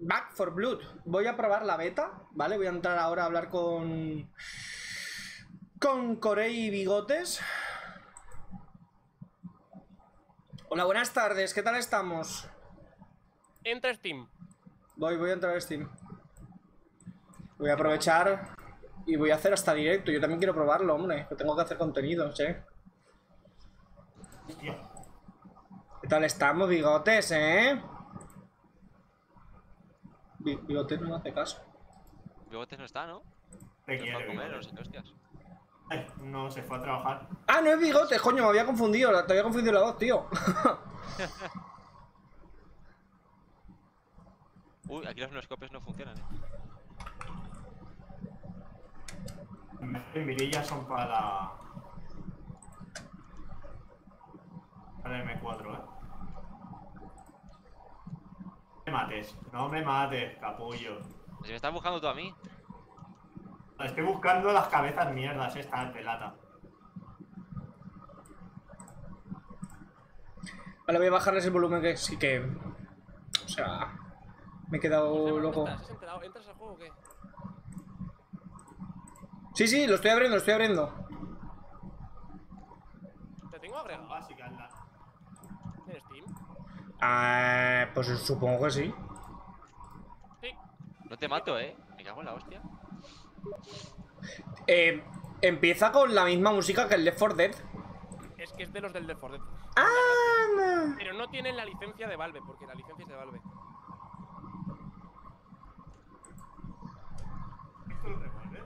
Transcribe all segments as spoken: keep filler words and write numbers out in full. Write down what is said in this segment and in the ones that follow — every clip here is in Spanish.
Back for Blood. Voy a probar la beta, ¿vale? Voy a entrar ahora a hablar con... Con Corey Bigotes. Hola, buenas tardes. ¿Qué tal estamos? Entra Steam. Voy, voy a entrar a Steam. Voy a aprovechar y voy a hacer hasta directo. Yo también quiero probarlo, hombre. Que tengo que hacer contenidos, ¿eh? ¿Qué tal estamos, Bigotes, eh? Bigotes no me hace caso. Bigotes no está, ¿no? ¿Qué Se quiere, fue a comer, Bigotes? no sé qué hostias. Ay, no, se fue a trabajar. Ah, no es Bigotes, coño, me había confundido. Te había confundido la voz, tío. Uy, aquí los noscopes no funcionan, ¿eh? Mis mirillas son para la... Para el eme cuatro, ¿eh? No me mates, no me mates, capullo. Si me estás buscando tú a mí. Estoy buscando las cabezas mierdas estas de lata. Vale, voy a bajarles el volumen que sí que... O sea... Me he quedado ¿Dónde loco. estás? ¿Has enterado? ¿Entras al juego o qué? Sí, sí, lo estoy abriendo, lo estoy abriendo. Te tengo agregado Básicas las... en Steam. Ah, pues supongo que sí. Sí. No te mato, ¿eh? Me cago en la hostia. Eh, empieza con la misma música que el Left four Dead. Es que es de los del Left four Dead. ¡Ah! Pero no tienen la licencia de Valve, porque la licencia es de Valve. ¿Esto lo revuelve?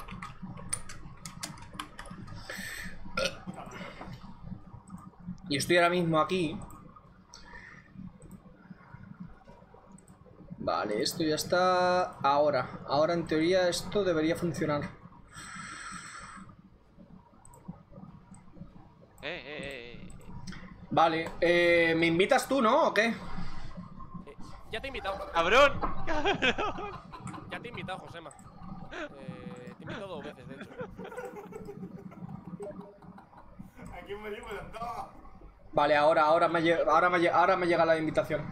Y estoy ahora mismo aquí. Vale, esto ya está. Ahora, ahora en teoría esto debería funcionar. Eh, eh, eh, eh. Vale, eh, ¿me invitas tú, no? ¿O qué? Eh, ya te he invitado. ¡Cabrón! ¡Cabrón! Ya te he invitado, Josema. Eh, te he invitado dos veces, de hecho. Aquí me llevo de todo. Vale, ahora, ahora me, lle- ahora, me, lle- ahora me llega la invitación.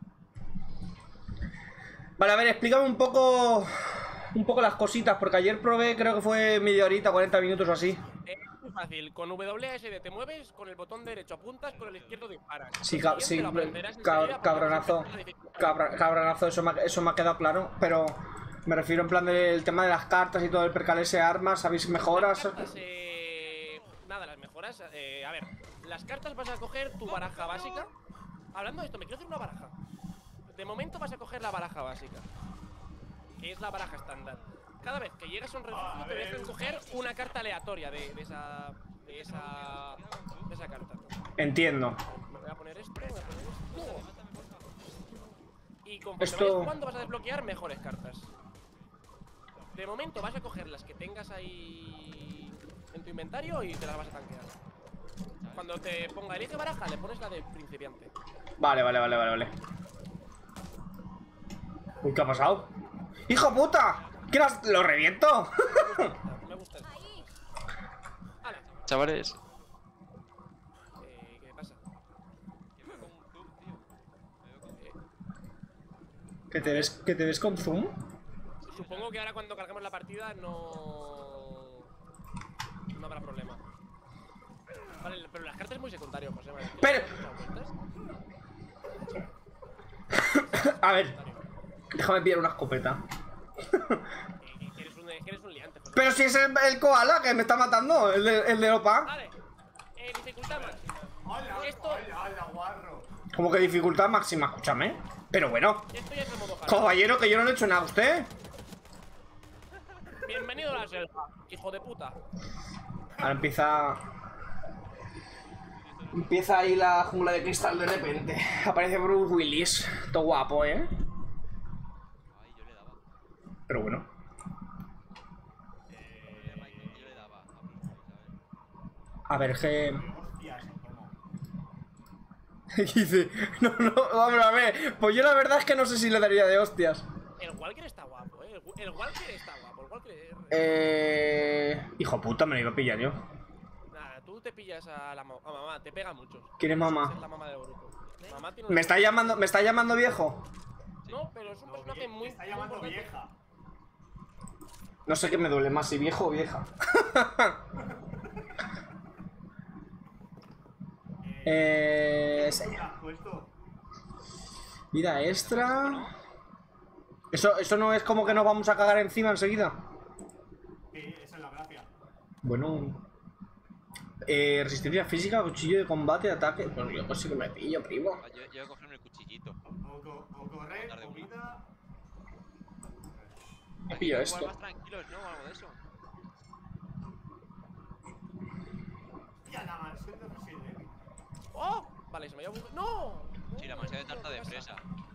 Vale, a ver, explícame un poco. Un poco las cositas, porque ayer probé, creo que fue media horita, cuarenta minutos o así. Es muy fácil. Con W A S D te mueves, con el botón derecho apuntas, con el izquierdo disparas. Sí, Lo ca siguiente sí, lo aprenderás cab- enseguida porque cabronazo. vamos a empezar la dificultad. Cabra- cabronazo, eso me, ha- eso me ha quedado claro. Pero me refiero en plan del tema de las cartas y todo el percalese armas, ¿sabéis mejoras? Las cartas, eh, nada, las mejoras. Eh, a ver, las cartas vas a coger tu baraja básica. Hablando de esto, me quiero hacer una baraja. De momento vas a coger la baraja básica, que es la baraja estándar. Cada vez que llegas a un refugio te dejan coger una carta aleatoria de, de esa. De esa. De esa carta. Entiendo. Me voy a poner esto, voy a poner esto. Y conforme Esto- vayas jugando vas a desbloquear mejores cartas. De momento vas a coger las que tengas ahí en tu inventario y te las vas a tanquear. Cuando te ponga elige baraja, le pones la de principiante. Vale, vale, vale, vale, vale. Uy, ¿qué ha pasado? ¡Hijo puta! ¿Qué las- lo reviento? Me gusta esto. Hala. Chavales. Eh, ¿qué pasa? Eh, ¿Que te ves, que te ves con zoom? supongo que ahora cuando carguemos la partida no. No habrá problema. Vale, pero las cartas es muy secundario, José. ¿Vale? Pero- A ver, déjame pillar una escopeta. Que, que eres un, que eres un liante, José. Pero si es el, el koala que me está matando, el de, el de Opa. Vale. Eh, dificultad máxima. ¡Hola! Esto- ¡Hola, hola, guarro! Como que dificultad máxima, escúchame. Pero bueno, Esto ya es el modo hard. caballero, que yo no le he hecho nada a usted. Bienvenido a la selva, hijo de puta. Ahora empieza. Empieza ahí la jungla de cristal de repente. Aparece Bruce Willis. Todo guapo, ¿eh? Ay, yo le daba. Pero bueno. Yo le daba a Bruce Willis, A ver, que. Hostias, ¿cómo? Dice. No, no, vamos a ver. Pues yo la verdad es que no sé si le daría de hostias. El Walker está guapo, eh. El, el Walker está guapo. El Walker es... Eh. Hijo puta, me lo iba a pillar yo. Nada, tú te pillas a la ma- a mamá, te pega mucho. ¿Quién es mamá? Es la mamá del grupo. Mamá tiene ¿Me una- está llamando, me está llamando viejo? No, pero es un No, personaje vie- muy. te está muy llamando importante. vieja. No sé qué me duele más, si viejo o vieja. eh, ¿Qué te has puesto? vida extra. Eso, eso no es como que nos vamos a cagar encima enseguida. Sí, esa es la gracia. Bueno. Eh, resistencia física, cuchillo de combate, ataque. Pues yo pues sí que me pillo, primo. Ah, Yo, yo voy a cogerme el cuchillito. O, co- o correr, Tarde o una. vida. Me Aquí pillo igual esto. más tranquilos, ¿no? O algo de eso. Ya la mansión de Resident Evil. ¡Oh! Vale, se me había bugueado. ¡No! Sí, la mansión de tarta de fresa.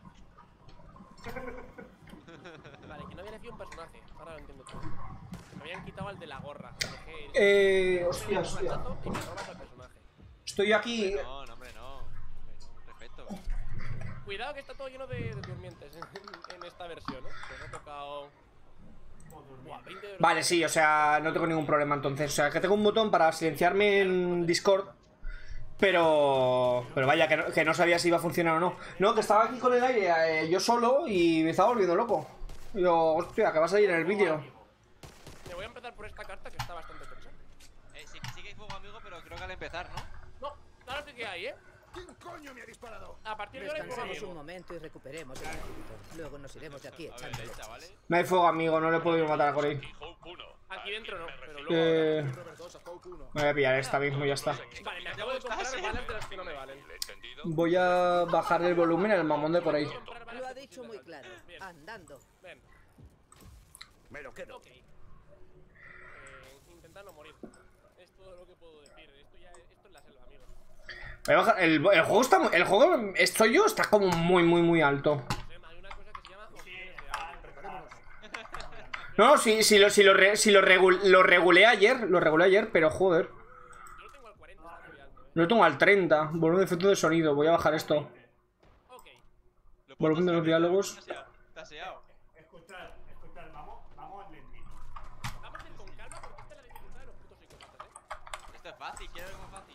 Vale, que no había elegido un personaje. Ahora lo entiendo todo. Me habían quitado al de la gorra. Dejé el- Eh, me hostia, dio un hostia. hachazo y me robas al personaje. Estoy aquí. No, no, hombre, no. Hombre, no. Un respeto. Cuidado que está todo lleno de, de durmientes en, en esta versión, ¿no? Pues ha tocado. Buah, veinte de Vale, sí, o sea, no tengo ningún problema entonces. O sea, que tengo un botón para silenciarme en Discord. Pero... Pero vaya, que no, que no sabía si iba a funcionar o no. No, que estaba aquí con el aire, eh, yo solo, y me estaba volviendo loco. Y yo, hostia, que va a salir en el vídeo. Me voy a empezar por esta carta que está bastante tocha. Eh, sí, sí que hay fuego amigo, pero creo que al empezar, ¿no? No, claro que hay, ¿eh? ¿Quién coño me ha disparado? A partir de ahora hay fuego Descansemos un amigo. momento y recuperemos el espíritu. Luego nos iremos de aquí A ver, echando leche, leche. ¿vale? No hay fuego, amigo, no le he podido matar a Corey. Aquí dentro no, pero luego. Eh, Robert dos a Hawk uno. me voy a pillar esta mismo y ya está. Vale, me acabo de comprar balas de las que no me valen. Voy a bajar el volumen al mamón de Corey. Comprar balas Lo ha que dicho funcionan. muy claro. Bien, Andando. ven. Me lo quedo. Ok. Eh, intentar no morir. Es todo lo que puedo decir. Esto ya esto es la selva, amigos. Voy a bajar- el, el juego está... El juego, estoy yo, está como muy, muy, muy alto. Hay una cosa que se llama Sí, opciones de ah, audio. preparémonos. No, si, si, lo, si, lo, re- si lo, regul- lo regulé ayer, lo regulé ayer, pero joder. Yo lo tengo al cuarenta, está muy alto, eh. Lo tengo al treinta, volumen de efecto de sonido, voy a bajar esto. Ok. Lo Volumen de los puedo diálogos. hacer, Está aseado. Escuchad, escuchad, vamos, vamos lentito. Vamos a ir con calma porque esta es la dificultad de los putos psicópatas, eh. Esto es fácil, quiero algo fácil.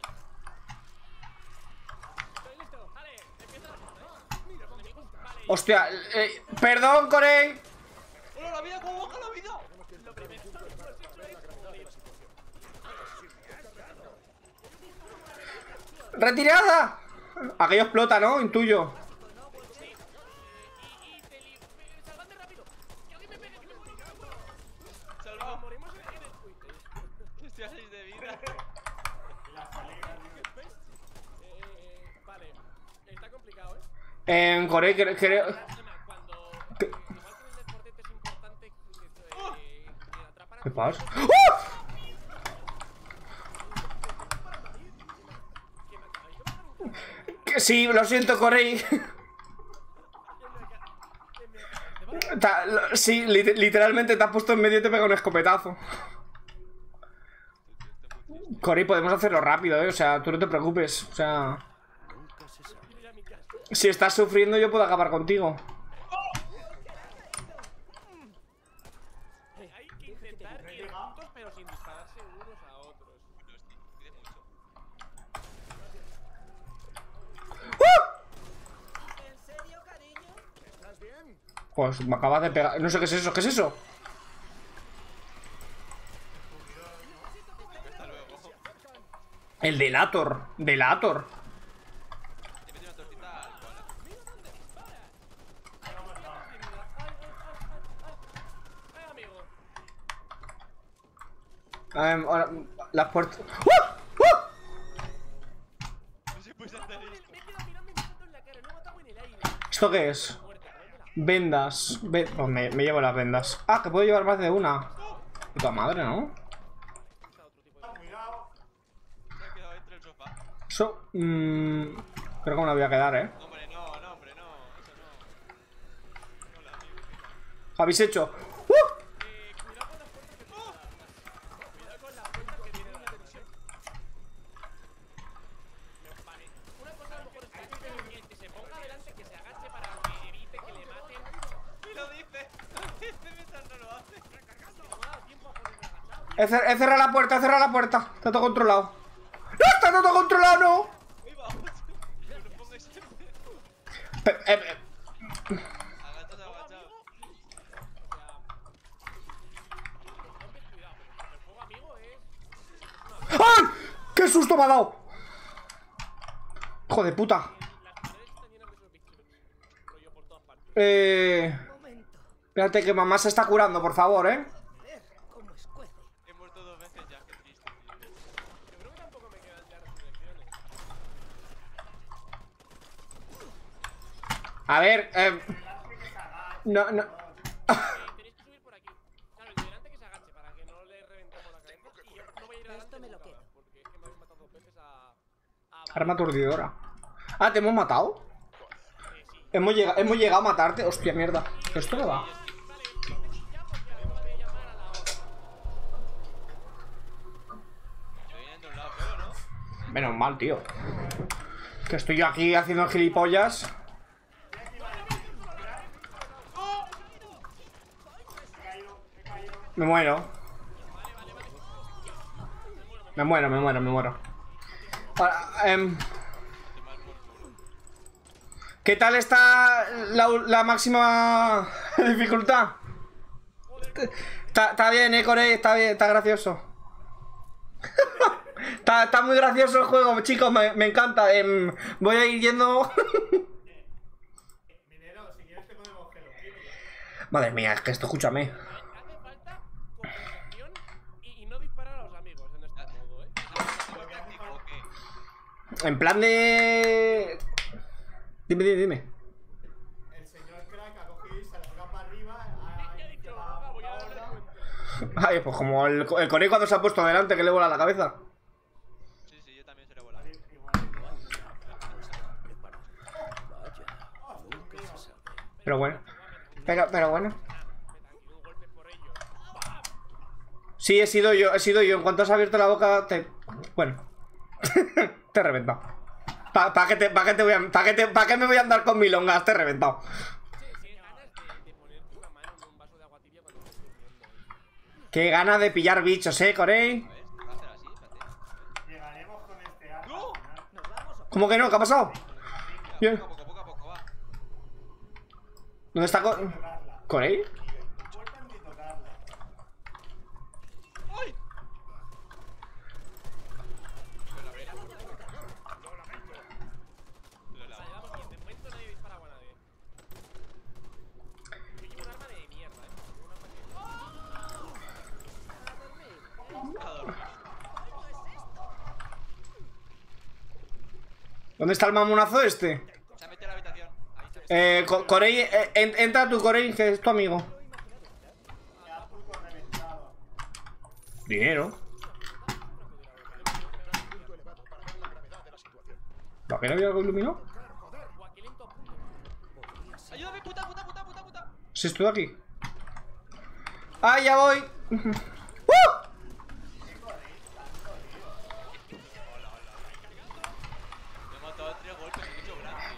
Estoy listo. Vale, empieza la cosa, eh. Mira, los enemigos. Vale. Hostia, eh, perdón, Corey. ¡Hola, la vida! ¿Cómo baja la vida? Lo primero que hemos hecho es morir. ¡Retirada! Aquello explota, ¿no? Intuyo. Y, y te li... eh, ¡Salvadme rápido! ¡Que alguien me pegue, que me muero! que me muero! Salvado. Morimos en el quit. Estoy a seis de vida. Eh, vale. Está complicado, ¿eh? En Corey, cre- creo... Emma, cuando... eh, igual que en el Fortnite es importante que, eh, que atrapar a ¿Qué tus pasa? enemigos, ¡Oh! que me acabáis de matar un cabrón. Que sí, lo siento, Corey. Que me aca- que me acabáis de matar. Ta- lo- Sí, lit- literalmente te has puesto en medio y te pega un escopetazo. Corey, podemos hacerlo rápido, ¿eh? O sea, tú no te preocupes. O sea... Quiero ir a mi casa. Si estás sufriendo, yo puedo acabar contigo. Hay que intentar ir juntos pero sin dispararse unos a otros. Cuide mucho. ¿En serio, cariño? ¿Estás bien? Pues me acabas de pegar... No sé qué es eso, ¿qué es eso? Hasta luego. El delator. Delator. Te metí una tortita al koala. Ay, amigo. Em, ahora, las puertas... ¡Uh! ¡Uh! No se puede saltar Me, esto. me he quedado mirando y me he saltado en la cara. No he matado en el aire. ¿Esto qué es? Muerte, cómetela. Vendas. Ve- oh, me, me llevo las vendas. Ah, que puedo llevar más de una. Puta madre, ¿no? Está otro tipo de... Cuidado. Se ha quedado dentro del sofá. Eso... mmm, creo que me la voy a quedar, ¿eh? No, hombre, no, no, hombre, no. Eso no. Hola, amigo. ¿Habéis hecho? ¡Uh! Eh, cuidado con las puertas que tienen. Cuidado con las puertas que tienen la televisión. Vale. Una cosa a lo mejor está que el que se ponga adelante, que se agache para que evite que le maten. Y lo dice. Lo dice mientras no lo hace. Que no me ha dado tiempo a ponerme agachado. He, cer- he cerrado la puerta, he cerrado la puerta. Está todo controlado. ¡No! ¡Está todo controlado, no! Ahí va. No lo pongáis en... Pe- eh, eh, ¡Ay! ¡Qué susto me ha dado! Hijo de puta. Eh... Espérate que mamá se está curando, por favor, ¿eh? ¿Cómo escuece? He muerto dos veces ya, qué triste, tío. Yo creo que tampoco me quedan ya resurrecciones. A ver, eh... No, no... Tenéis que subir por aquí. Claro, el de delante que se agache para que no le reventemos la cabeza. Y yo no voy a ir adelante Esto me lo nunca quedo. más, porque es que me habéis matado dos veces a... a Arma aturdidora. Ah, ¿te hemos matado? Eh, sí. Hemos llegado, hemos llegado a matarte. Hostia, mierda. ¿Esto no va? Vale, vete ya porque acabo de llamar a la hora. Yo vienen de un lado solo, ¿no? Menos mal, tío. Que estoy yo aquí haciendo gilipollas. Me muero. Me muero, me muero, me muero. Ahora, em, ¿qué tal está la, la máxima dificultad? Está, está bien, eh, Corey, está bien, está gracioso. Está, está muy gracioso el juego, chicos, me, me encanta. Em, voy a ir yendo. Minero, si quieres te podemos que lo quite. Madre mía, es que esto, escúchame. Hace falta conversación y, y no disparar a los amigos en este modo, ¿eh? Lo que hace falta. En plan de... Dime, dime, dime. El señor Crack ha cogido y se alarga para arriba. Ha Ya he dicho, la "Roja, voy a darle hora. cuenta". Ay, pues como el, el Corey cuando se ha puesto delante que le vuela la cabeza. Sí, sí, yo también se lo he volado. Pero bueno. Pero, pero bueno. Un golpe por ello. Sí, he sido yo, he sido yo. En cuanto has abierto la boca, te... Bueno. Te he reventado. ¿Para pa qué, te, pa qué, te voy a, pa qué, te, pa qué me voy a andar con milongas? Te he reventado. Qué ganas de, de ponerte una mano en un vaso de agua tibia cuando estés durmiendo. Qué ganas de pillar bichos, ¿eh, Corey? ¿Ves? Va a hacer así, espérate. Llegaremos con este arma. ¡No! al final. ¿Nos vamos o ¿Cómo que no? ¿Qué ha pasado? Bien. Poco a poco, poco a poco, va. ¿Dónde está Co- Tocarla. Corey? Vuelvan de tocarla. ¡Ay! Lo Vale, lavo. vamos bien, de momento nadie dispara a nadie. Yo llevo un arma de mierda, ¿eh? Llevo un arma de... A dormir. ¿Dónde está el mamonazo este? Se ha metido a la habitación. Ahí se ha metido. Eh, Co- Corey, eh, en- entra tú, Corey, que es tu amigo. Ya puto reventado. Dinero. ¿Para qué no había algo iluminado? Buah, qué lento apunto. ¡Ayúdame, puta, puta, puta, puta, puta! Si estoy aquí. ¡Ah, ya voy! ¡Uh! Me he matado a tres golpes, he hecho grande.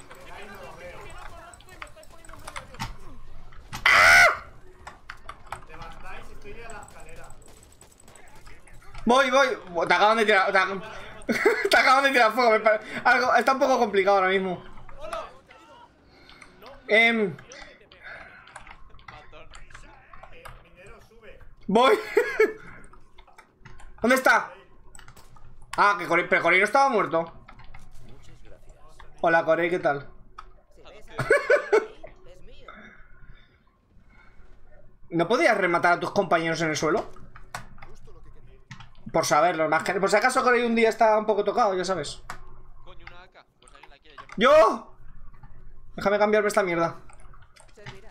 Levantáis y estoy en la escalera. Voy, voy. Te acaban de tirar. Te, te acaban de tirar fuego. me pare- Algo, está un poco complicado ahora mismo. Em, Matón. Eh, minero, sube. voy. ¿Dónde está? Ah, que Corey, pero Corey no estaba muerto. Hola, Corey, ¿qué tal? Si ves a alguien ahí, es mío. ¿No podías rematar a tus compañeros en el suelo? Por saberlo, más que... Por si acaso Corey un día está un poco tocado, ya sabes. Coño, una A K. Pues alguien la quiere, yo no. ¡Yo! Déjame cambiarme esta mierda. Servirá.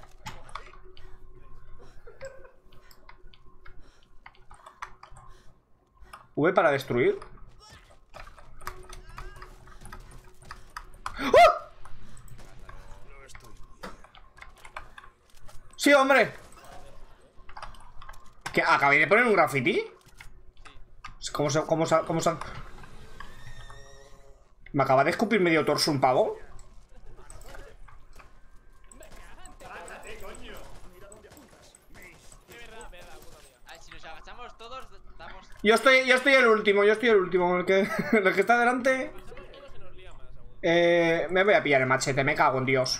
V para destruir. ¡Ah! Sí, hombre. ¿Qué? ¿Acabé de poner un graffiti? ¿Cómo se, cómo se, cómo se... ¿Me acaba de escupir medio torso un pavo? A ver, si nos agachamos todos, damos. Yo estoy, yo estoy el último, yo estoy el último. El que, el que está delante... Eh, me voy a pillar el machete, me cago en Dios.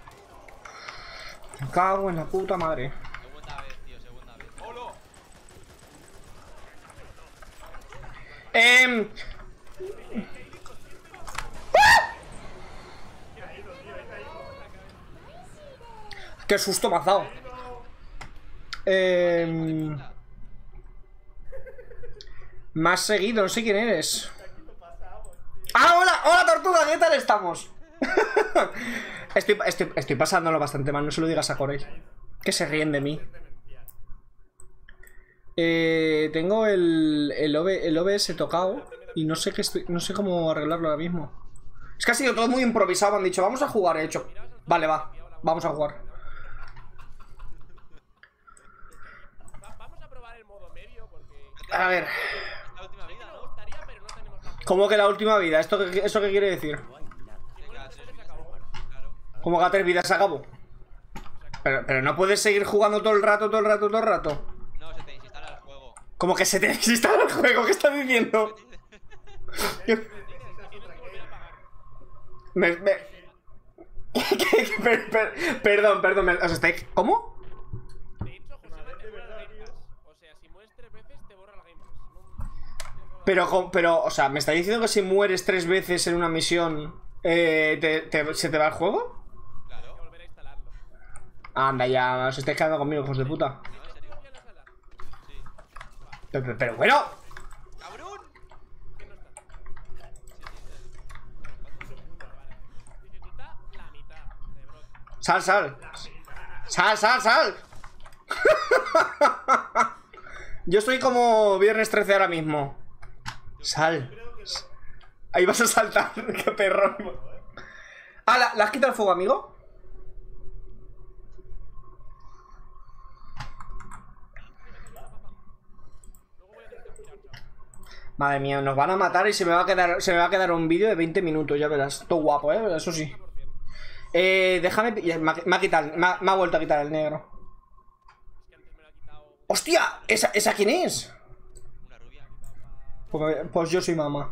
Me cago en la puta madre. Segunda vez, tío, segunda vez. ¡Holo! Eh... ¡Qué susto me has dado! Eh... Me has seguido, no sé quién eres. ¡Ah, hola! ¡Hola, tortuga! ¿Qué tal estamos? estoy, estoy, estoy pasándolo bastante mal, no se lo digas a Corey. Que se ríen de mí. Eh, tengo el, el, O B, el O B S tocado y no sé qué estoy, no sé cómo arreglarlo ahora mismo. Es que ha sido todo muy improvisado, me han dicho, vamos a jugar, he hecho. Vale, va, vamos a jugar. Vamos a probar el modo medio porque... A ver. La última vida, Me ¿no? gustaría, pero no tenemos la... ¿Cómo que la última vida? ¿Esto qué, eso qué quiere decir? Venga, tres vidas, claro. ¿Cómo que a tres vidas se acabó? Pero, pero no puedes seguir jugando todo el rato, todo el rato, todo el rato. No, se te desinstala el juego. ¿Cómo que se te desinstala el juego? ¿Qué estás diciendo? Me, me... ¿Qué, qué, per, per, perdón, perdón, me, ¿os estáis... ¿Cómo? De hecho, José te borra el Game Pass. O sea, si mueres tres veces, te borra el Game Pass. No... Pero, co- pero, o sea, ¿me está diciendo que si mueres tres veces en una misión, eh, te, te- se te va el juego? Hay que volver a instalarlo. Anda, ya, os estáis quedando conmigo, hijos de puta. ¿No? ¿En serio? ¿Copia la sala? Sí. Pero, pero, pero bueno, ¡Cabrón! ¿Quién no está? Dificultad la mitad. Rebrot. sal, sal. Sal, sal, sal. Yo estoy como viernes trece ahora mismo. Sal. Ahí vas a saltar, qué perro. Ah, ¿la, ¿la has quitado el fuego, amigo? Madre mía, nos van a matar y se me va a quedar, se me va a quedar un vídeo de veinte minutos, ya verás. Todo guapo, eh, eso sí. Eh, déjame... ya, Me ha, me ha quitado, me ha, me ha vuelto a quitar el negro. Es que antes me lo ha quitado. ¡Hostia! ¿Esa, ¿esa quién es? Una rubia. Pues, pues yo soy mamá.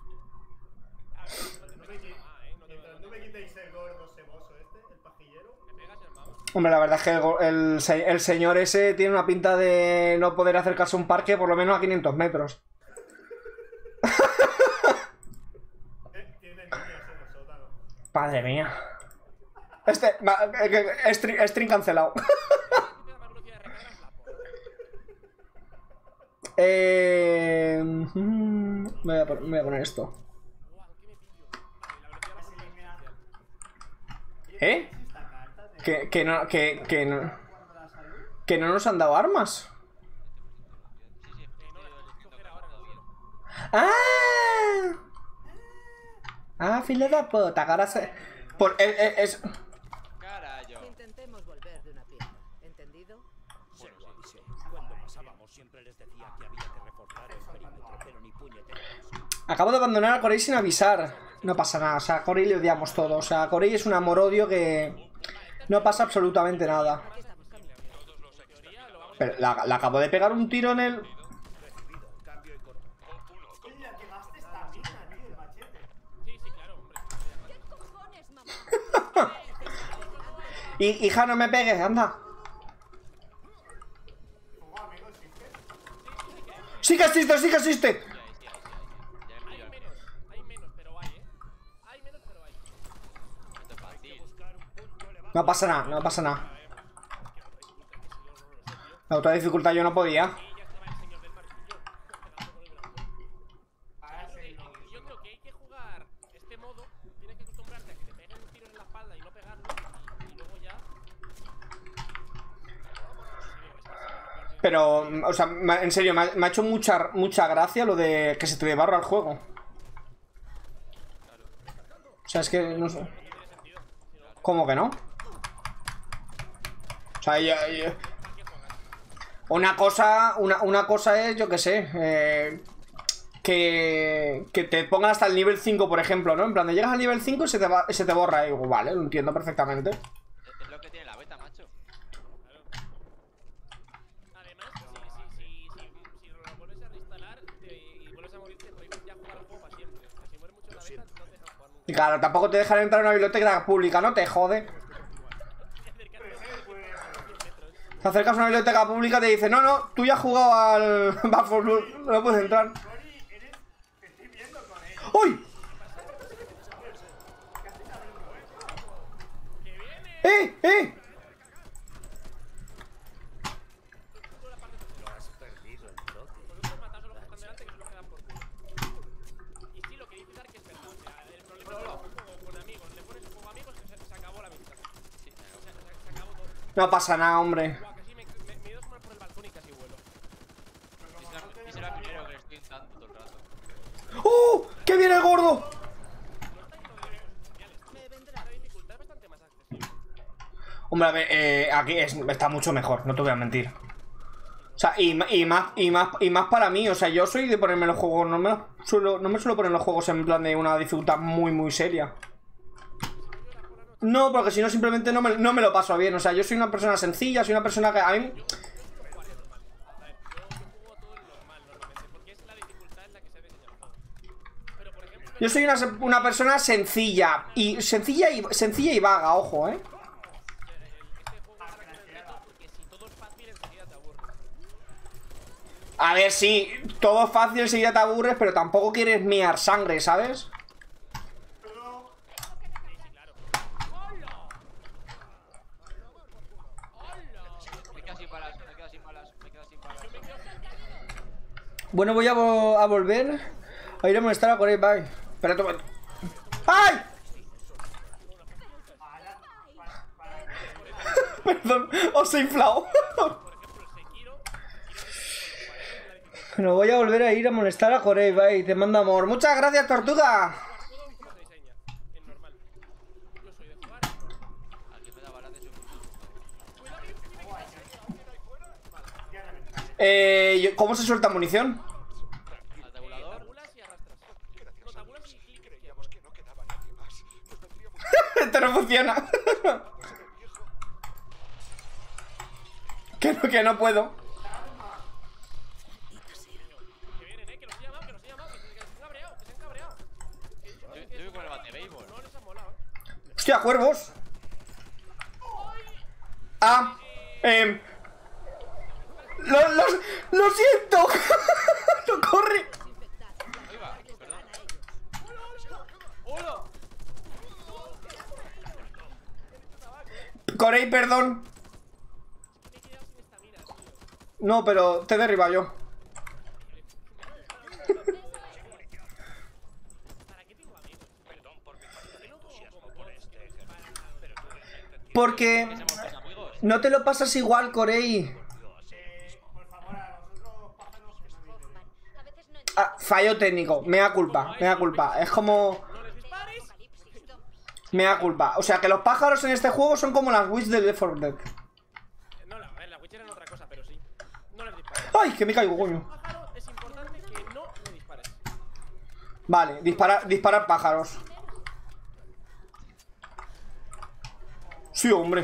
Mientras no me quitéis el gordo ceboso este, el pajillero. ¿Me pegas el mouse? Hombre, la verdad es que el, el, se- el señor ese tiene una pinta de no poder acercarse a un parque por lo menos a quinientos metros. Tiene niños en el sótano. Madre mía. Este... va- eh, eh, Stream, stream cancelado. Si te da más velocidad de recarga, es la porra. eh... mm, me, voy a, pon- me voy a poner esto. Guau, ¿qué me pillo? Vale, la velocidad va a ser ¿Eh? Que, que no... Que, que no... Que no nos han dado armas. Sí, sí. Eh, no, la tienes que coger ahora, no quiero. ¡Ah! ¡Ah, filo de puta! Que ahora se... Por, eh, eh, es... Carayo. Intentemos volver de una pieza. ¿Entendido? Se lo avisé. Cuando pasábamos siempre les decía que había que reforzar el perímetro, pero ni puñeteros. Acabo de abandonar a Corey sin avisar. No pasa nada, o sea, a Corey le odiamos todo. O sea, Corey es un amor-odio que... No pasa absolutamente nada. Aquí estamos, Camilo. Pero la, la acabo de pegar un tiro en el... Recibido. Cambio y corto. Mira, quemaste esta mina, tío, el machete. Sí, sí, claro, hombre. Y, hija, no me pegues, anda. Sí que existe, sí que existe. Ya he Hay pillado. menos, hay menos, pero hay, ¿eh? Hay menos, pero hay. Esto es fácil. No pasa nada, no pasa nada. La otra dificultad yo no podía. Y ya se va el señor del martillo. Pegando con el brazo. Yo creo que hay que jugar este modo. Tienes que acostumbrarte a que te peguen un tiro en la espalda y no pegarlo. Y luego ya. Pero, o sea, me- en serio, me ha, me ha hecho mucha, mucha gracia lo de que se te debarra el juego. O sea, es que no sé. ¿Cómo que no? O sea, yo- yo- una cosa, una, una cosa es, yo que sé, eh, que, que te pongan hasta el nivel cinco, por ejemplo, ¿no? En plan, de llegas al nivel cinco y se te, va, se te borra. Y digo, vale, lo entiendo perfectamente. Es es lo que tiene la beta, macho. Además, si, si, si, si, si lo vuelves a reinstalar te, y vuelves a morir, te prohíben ya jugar al juego para siempre. O sea, si mueres mucho en la beta, no te dejan jugar nunca. Y claro, tampoco te dejan entrar a una biblioteca pública, ¿no? Te jode. Te acercas a una biblioteca pública y te dice, no, no, tú ya has jugado al Back four Blood, no puedes entrar. Cory, eres ¡Eh! ¡Eh! Lo has perdido el trote. Vosotros matad a los que están delante, que se los quedan por culo. Y sí, lo que dice Dark es verdad. O sea, el problema es que un juego con amigos, le pones un juego a amigos, se, se acabó la amistad. Sí, se, se, se acabó todo. No pasa nada, hombre. Guau, casi me, me, me he ido a sumar por el balcón y casi vuelo. Y será primero que le estoy intentando todo el rato. ¡Uh! ¡Que viene el gordo! Me vendrá. La dificultad es bastante más accesible. Hombre, a ver, eh, aquí es- está mucho mejor, no te voy a mentir. O sea, y, ma- y más, y más, y más para mí, o sea, yo soy de ponerme los juegos, no me suelo, no me suelo poner los juegos en plan de una dificultad muy, muy seria. No, porque si no simplemente no me, no me lo paso bien, o sea, yo soy una persona sencilla, soy una persona que a mí... Yo juego todo en normal normalmente, porque es la dificultad en la que se diseña el juego. Pero por ejemplo, Yo soy una, se- una persona sencilla, y sencilla y, sencilla y vaga, ojo, eh. este juego para que el reto, porque si todo es fácil enseguida te aburres. A ver, sí, todo es fácil, enseguida te aburres, pero tampoco quieres mear sangre, ¿sabes? Me quedo sin balas, me quedo sin balas, me quedo sin balas. Bueno, voy a, vo- a volver a ir a molestar a Corey, bye. Espérate un momento. ¡Ay! Perdón, os he inflado. Bueno, voy a volver a ir a molestar a Corey, bye. Te mando amor. Muchas gracias, tortuga. ¿Cómo se diseña? En normal. Yo soy de jugar. Alguien me da balas de su. Eh, yo- ¿cómo se suelta munición? Al tabulador. Tabulas y arrastras. No, tabulas y clic izquierdo. Esto no funciona. Que no, que no puedo. Que vienen, eh, que los he llamado, que los he llamado, que se, que se han cabreado, que se han cabreado. Que he dicho Yo, que- yo que voy eso con el no- bate béisbol. No les ha molado, eh. Hostia, cuervos. Ah, eh. Lo, lo, lo siento. No corre. Ahí va, perdón. ¡Hola! Corey, perdón. Me he quedado sin estamina, tío. No, pero te he derribado yo. ¿Para qué tengo amigos? Perdón por mi falta de entusiasmo por este ejemplo. Pero tú realmente entiendes Porque Que somos tus amigos. no te lo pasas igual, Corey. Ah, fallo técnico, mea culpa, mea culpa. Es como... no les dispares. Mea culpa. O sea, que los pájaros en este juego son como las Witch de Left four Dead. No, la, a ver, la Witcher era otra cosa, pero sí. No les dispares. ¡Ay, que me caigo, coño! Pájaro, es importante que no le dispares. Vale, disparar, disparar pájaros. Sí, hombre.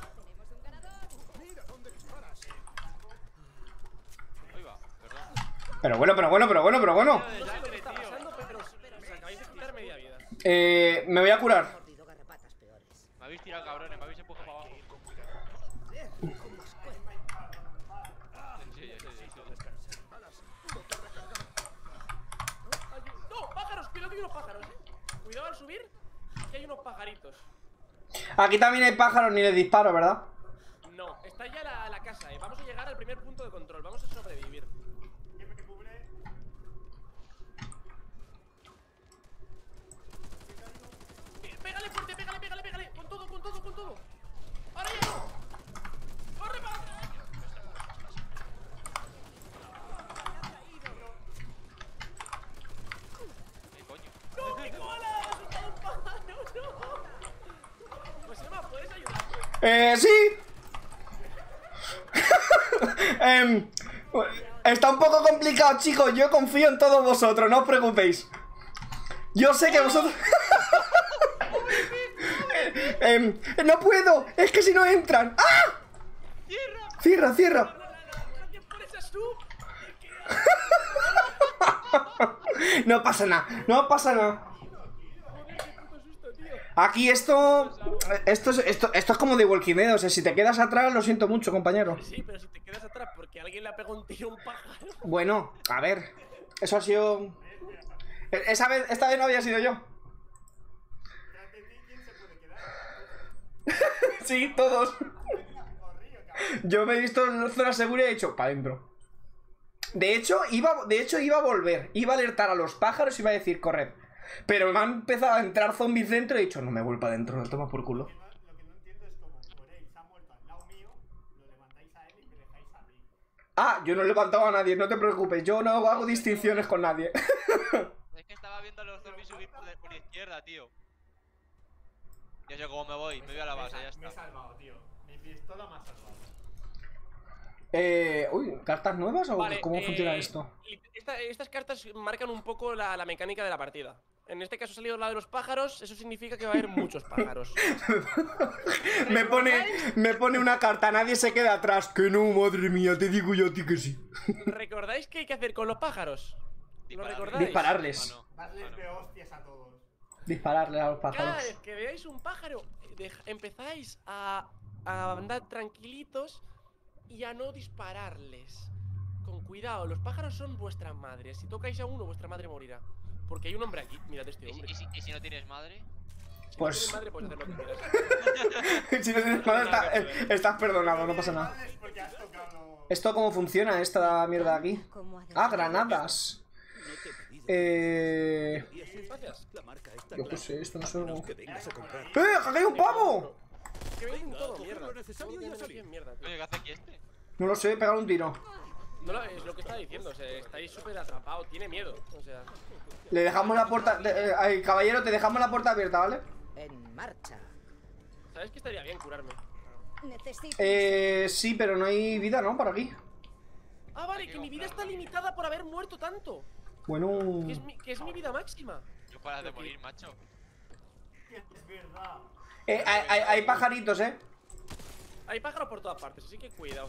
Ahí va, perdón. Pero bueno, pero bueno, pero bueno, pero bueno. No sé lo que está pasando, pero os acabáis de quitar media vida. Eh, me voy a curar. Mordido garrapatas peores. Me habéis tirado, cabrones, me habéis empujado para abajo. En serio, en serio, en serio. Ay, ¡no! ¡Pájaros! Cuidado que hay unos pájaros, eh. Cuidado al subir, que hay unos pajaritos. Aquí también hay pájaros, ni les disparo, ¿verdad? No, está ya la, la casa, eh. Vamos a llegar al primer punto de control. Vamos a sobrevivir. Pe- Pégale fuerte, pégale, pégale, pégale. Con todo, con todo, con todo. ¡Ahora ya no! ¡Corre para atrás! ¿Qué coño? ¡No, mi cola! ¡Ha asustado un pájaro! ¡No! Pues Emma, ¿puedes ayudarme? Eh, sí. Em, está un poco complicado, chicos. Yo confío en todos vosotros, no os preocupéis. Yo sé que vosotros... Em, no puedo, es que si no entran. ¡Ah! Cierra, cierra. Gracias por esa sub. No pasa nada, no pasa nada. Aquí esto, esto es, esto, esto es como de Walking Dead, o sea, si te quedas atrás, lo siento mucho, compañero. Sí, pero si te quedas atrás porque alguien le ha pegado un tiro a un pájaro. Bueno, a ver, eso ha sido... Esa vez, esta vez no había sido yo. Sí, todos. Yo me he visto en zona segura y he dicho, para adentro. De hecho, iba, de hecho, iba a volver. Iba a alertar a los pájaros y iba a decir, corred. Pero me han empezado a entrar zombies dentro y he dicho, no me vuelvo para adentro, no toma por culo. Lo que no entiendo es como Corey se ha muerto al lado mío, lo levantáis a él y me dejáis a mí. Ah, yo no he levantado a nadie, no te preocupes. Yo no hago distinciones con nadie. Es que estaba viendo a los zombies subir por la, por la izquierda, tío. Yo sé cómo me voy, me voy a la base, ya Me he está. salvado, tío. Mi pistola me ha salvado. Eh, uy, ¿cartas nuevas o Vale, cómo eh, funciona esto? y esta- estas cartas marcan un poco la, la mecánica de la partida. En este caso ha salido la de los pájaros, eso significa que va a haber muchos pájaros. Me pone, me pone una carta, nadie se queda atrás. Que no, madre mía, te digo yo a ti que sí. ¿Recordáis qué hay que hacer con los pájaros? ¿Lo Dispararles. recordáis? Dispararles. Ah, no. Darles Ah, no. de hostias a todos. Dispararle a los Cada pájaros. vez que veáis un pájaro, dej- empezáis a, a andar tranquilitos y a no dispararles. Con cuidado, los pájaros son vuestras madres. Si tocáis a uno, vuestra madre morirá. Porque hay un hombre aquí, mirad este ¿Y, si- hombre. y si, y si no tienes madre? Si Pues- no tienes madre, puedes hacer lo que quieras. Si no tienes madre, está- eh, estás perdonado, no pasa nada. Es porque has tocado. ¿Esto cómo funciona, esta mierda aquí? Ah, granadas. Eh... Gracias. La marca está Yo qué clara. sé, esto no sé... Que vengas a comprar. ¡Eh! ¡Que hay un pavo! Que veis todo Coge mierda. lo necesario Todo y a que salir. aquí es mierda, tío. Oye, ¿qué hace aquí este? No lo sé, pegar un tiro. No lo, es lo que estaba diciendo, o sea, estáis súper atrapados, tiene miedo. O sea, Le dejamos la puerta... eh, ay, caballero, te dejamos la puerta abierta, ¿vale? En marcha. ¿sabes que estaría bien curarme? Necesito. Eh... Sí, pero no hay vida, ¿no? Por aquí. Ah, vale, que mi vida está limitada por haber muerto tanto. Bueno... Que es mi, que es mi vida máxima. Yo para de morir, macho. Es verdad. Eh, hay, hay- hay pajaritos, ¿eh? Hay pájaros por todas partes, así que cuidado.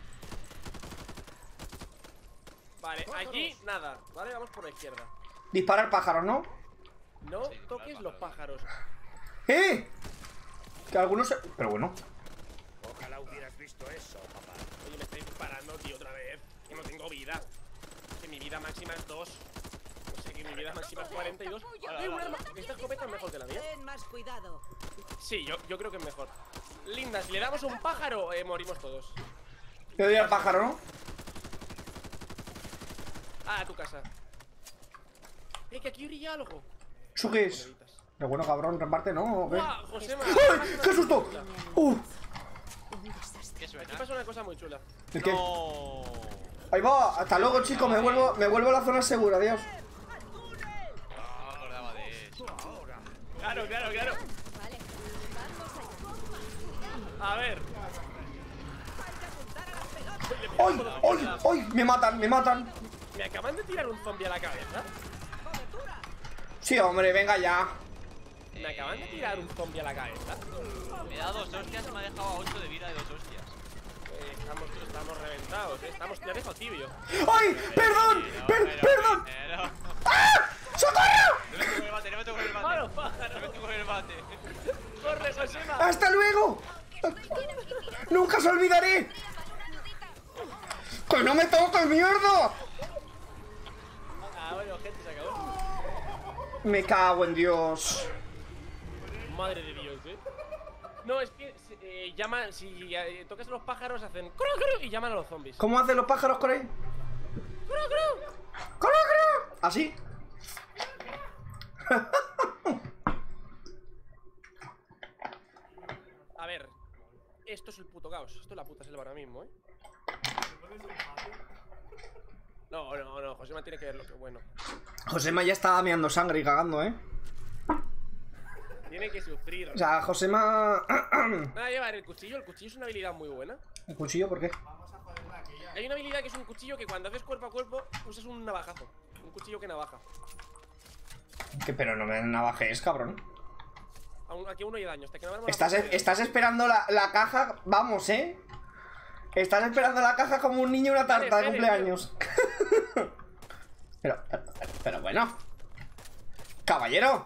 Vale, aquí nada, vale, vamos por la izquierda. Disparar pájaros, ¿no? No Sí, toques vale, los vale. pájaros. ¡Eh! Que algunos... se- Pero bueno. Ojalá hubieras visto eso, papá. Oye, me estáis disparando, tío, otra vez. Que no tengo vida. Que mi vida máxima es dos. No sé, que mi vida máxima es cuarenta y dos. ¡Eh, un arma! Esta escopeta es mejor que la mía. Ten más cuidado. Sí, yo, yo creo que es mejor. Linda, si le damos un pájaro, eh, morimos todos. Le doy al pájaro, ¿no? Ah, a tu casa. Eh, que aquí brilla algo. ¿Eso qué es? Moneditas. Pero bueno, cabrón, reparte, ¿no? ¿Qué? ¡Guau, Josema! ¡Ay! ¡Qué susto! ¡Uh! ¿Qué Aquí suena? pasa una cosa muy chula. ¿El qué? No. Ahí va, hasta luego, chicos, me vuelvo, me vuelvo a la zona segura, adiós. No me acordaba de eso. Claro, claro, claro. Vale. Vamos allá. A ver. ¡Ay! ¡Ay! ¡Ay! Me matan, me matan. ¿Me acaban de tirar un zombie a la cabeza? Sí, hombre, venga ya. ¿Me acaban de tirar un zombie a la cabeza? Me da dos hostias y me ha dejado a ocho de vida de dos hostias. Eh, estamos, estamos reventados, eh. Estamos, ya dejo tibio. ¡Ay! ¡Perdón! Per- ¡Perdón! Pero... ¡Ah! ¡Socorro! No me toco el bate, no me toco el bate. ¡Malo, pájaro! No me toco el bate. ¡Corre, Josema! ¡Hasta luego! ¡Nunca os olvidaré! ¡Que no me toques, mierda! Ah, bueno, gente, se acabó. Me cago en Dios. Madre de Dios, eh. No, es que eh, llaman, si eh, tocas a los pájaros, hacen cru, cru, y llaman a los zombies. ¿Cómo hacen los pájaros con ahí? ¡Cru, cru! ¡Coro, coro! ¿Así? A ver, esto es el puto caos. Esto es la puta selva ahora mismo, eh. No, no, no, Josema tiene que ver lo que bueno. Josema ya estaba meando sangre y cagando, ¿eh? Tiene que sufrir. O sea, Josema... Nada, llevar el cuchillo. El cuchillo es una habilidad muy buena. ¿El cuchillo por qué? Vamos a joderla aquí ya. Hay una habilidad que es un cuchillo que cuando haces cuerpo a cuerpo usas un navajazo. Un cuchillo que navaja. Que pero no me navajes, cabrón. Aún- Aquí aún no hay daño. Hasta que no abran la Estás, puerta, estás esperando la, la caja... Vamos, ¿eh? Estás esperando la caja como un niño una tarta de Vale, cumpleaños. pero, pero, pero bueno. Caballero.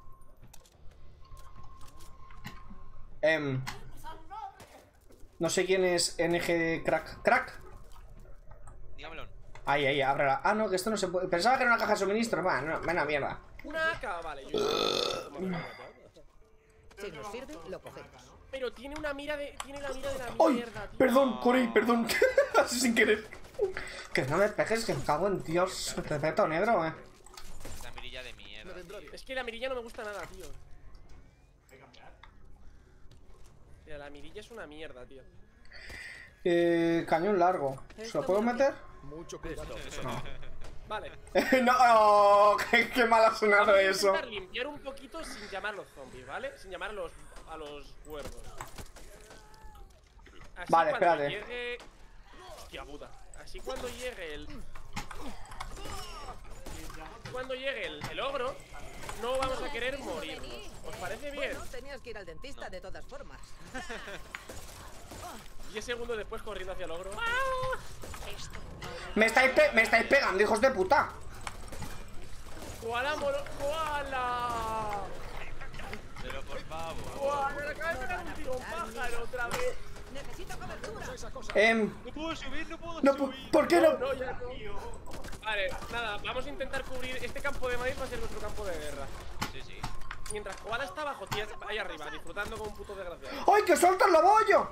Em, no sé quién es N G Crack. ¿Crack? Dígamelo. Ahí, ahí, ábrela. Ah, no, que esto no se puede. Pensaba que era una caja de suministro. Va, no, buena mierda. Una A K, vale. Yo... Si nos sirve, lo cogemos. Pero tiene una mira de. Tiene la mira de la ¡Ay! mierda, tío. Perdón, Corey, perdón. Así sin querer. Que no me pegues, que me cago en Dios. Te meto negro, eh. Esa mirilla de mierda. tío. Es que la mirilla no me gusta nada, tío. Tío, la mirilla es una mierda, tío. Eh, cañón largo. ¿Se lo puedo meter? Mucho cuidado. No. Vale. no, oh, qué, qué mal ha sonado Vamos a eso. intentar limpiar un poquito sin llamar a los zombies, ¿vale? Sin llamar a los, a los cuervos. Así Vale, cuando espérate. Llegue... Hostia puta. Así cuando llegue el... Cuando llegue el, el ogro, no vamos a querer morirnos. ¿Os parece bien? Bueno, tenías que ir al dentista de todas formas. diez segundos después corriendo hacia el ogro. Me estáis, pe me estáis pegando, hijos de puta. ¡Koala moro! ¡Koala! Pero por favor. ¡Koala! Me acaba de pegar un tiro pájaro otra vez. Necesito cobertura. Em, No puedo subir, no puedo no, subir. ¿por qué no? No, ya no. Vale, nada, vamos a intentar cubrir. Este campo de maíz va a ser nuestro campo de guerra. Sí, sí. Mientras Koala está abajo, tía, ahí arriba, disfrutando como un puto desgraciado. ¡Ay, que sueltas la bollo!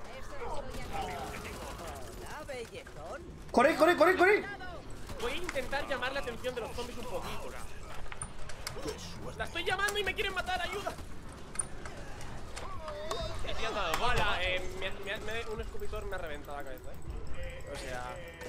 Hola, bellezón. Corey, Corey, Corey, Corey. Voy a intentar llamar la atención de los zombies un poquito. La estoy llamando y me quieren matar, ayuda. Estoy andando al Hola, eh, me, me- me- un escupitor me ha reventado la cabeza, eh. O sea,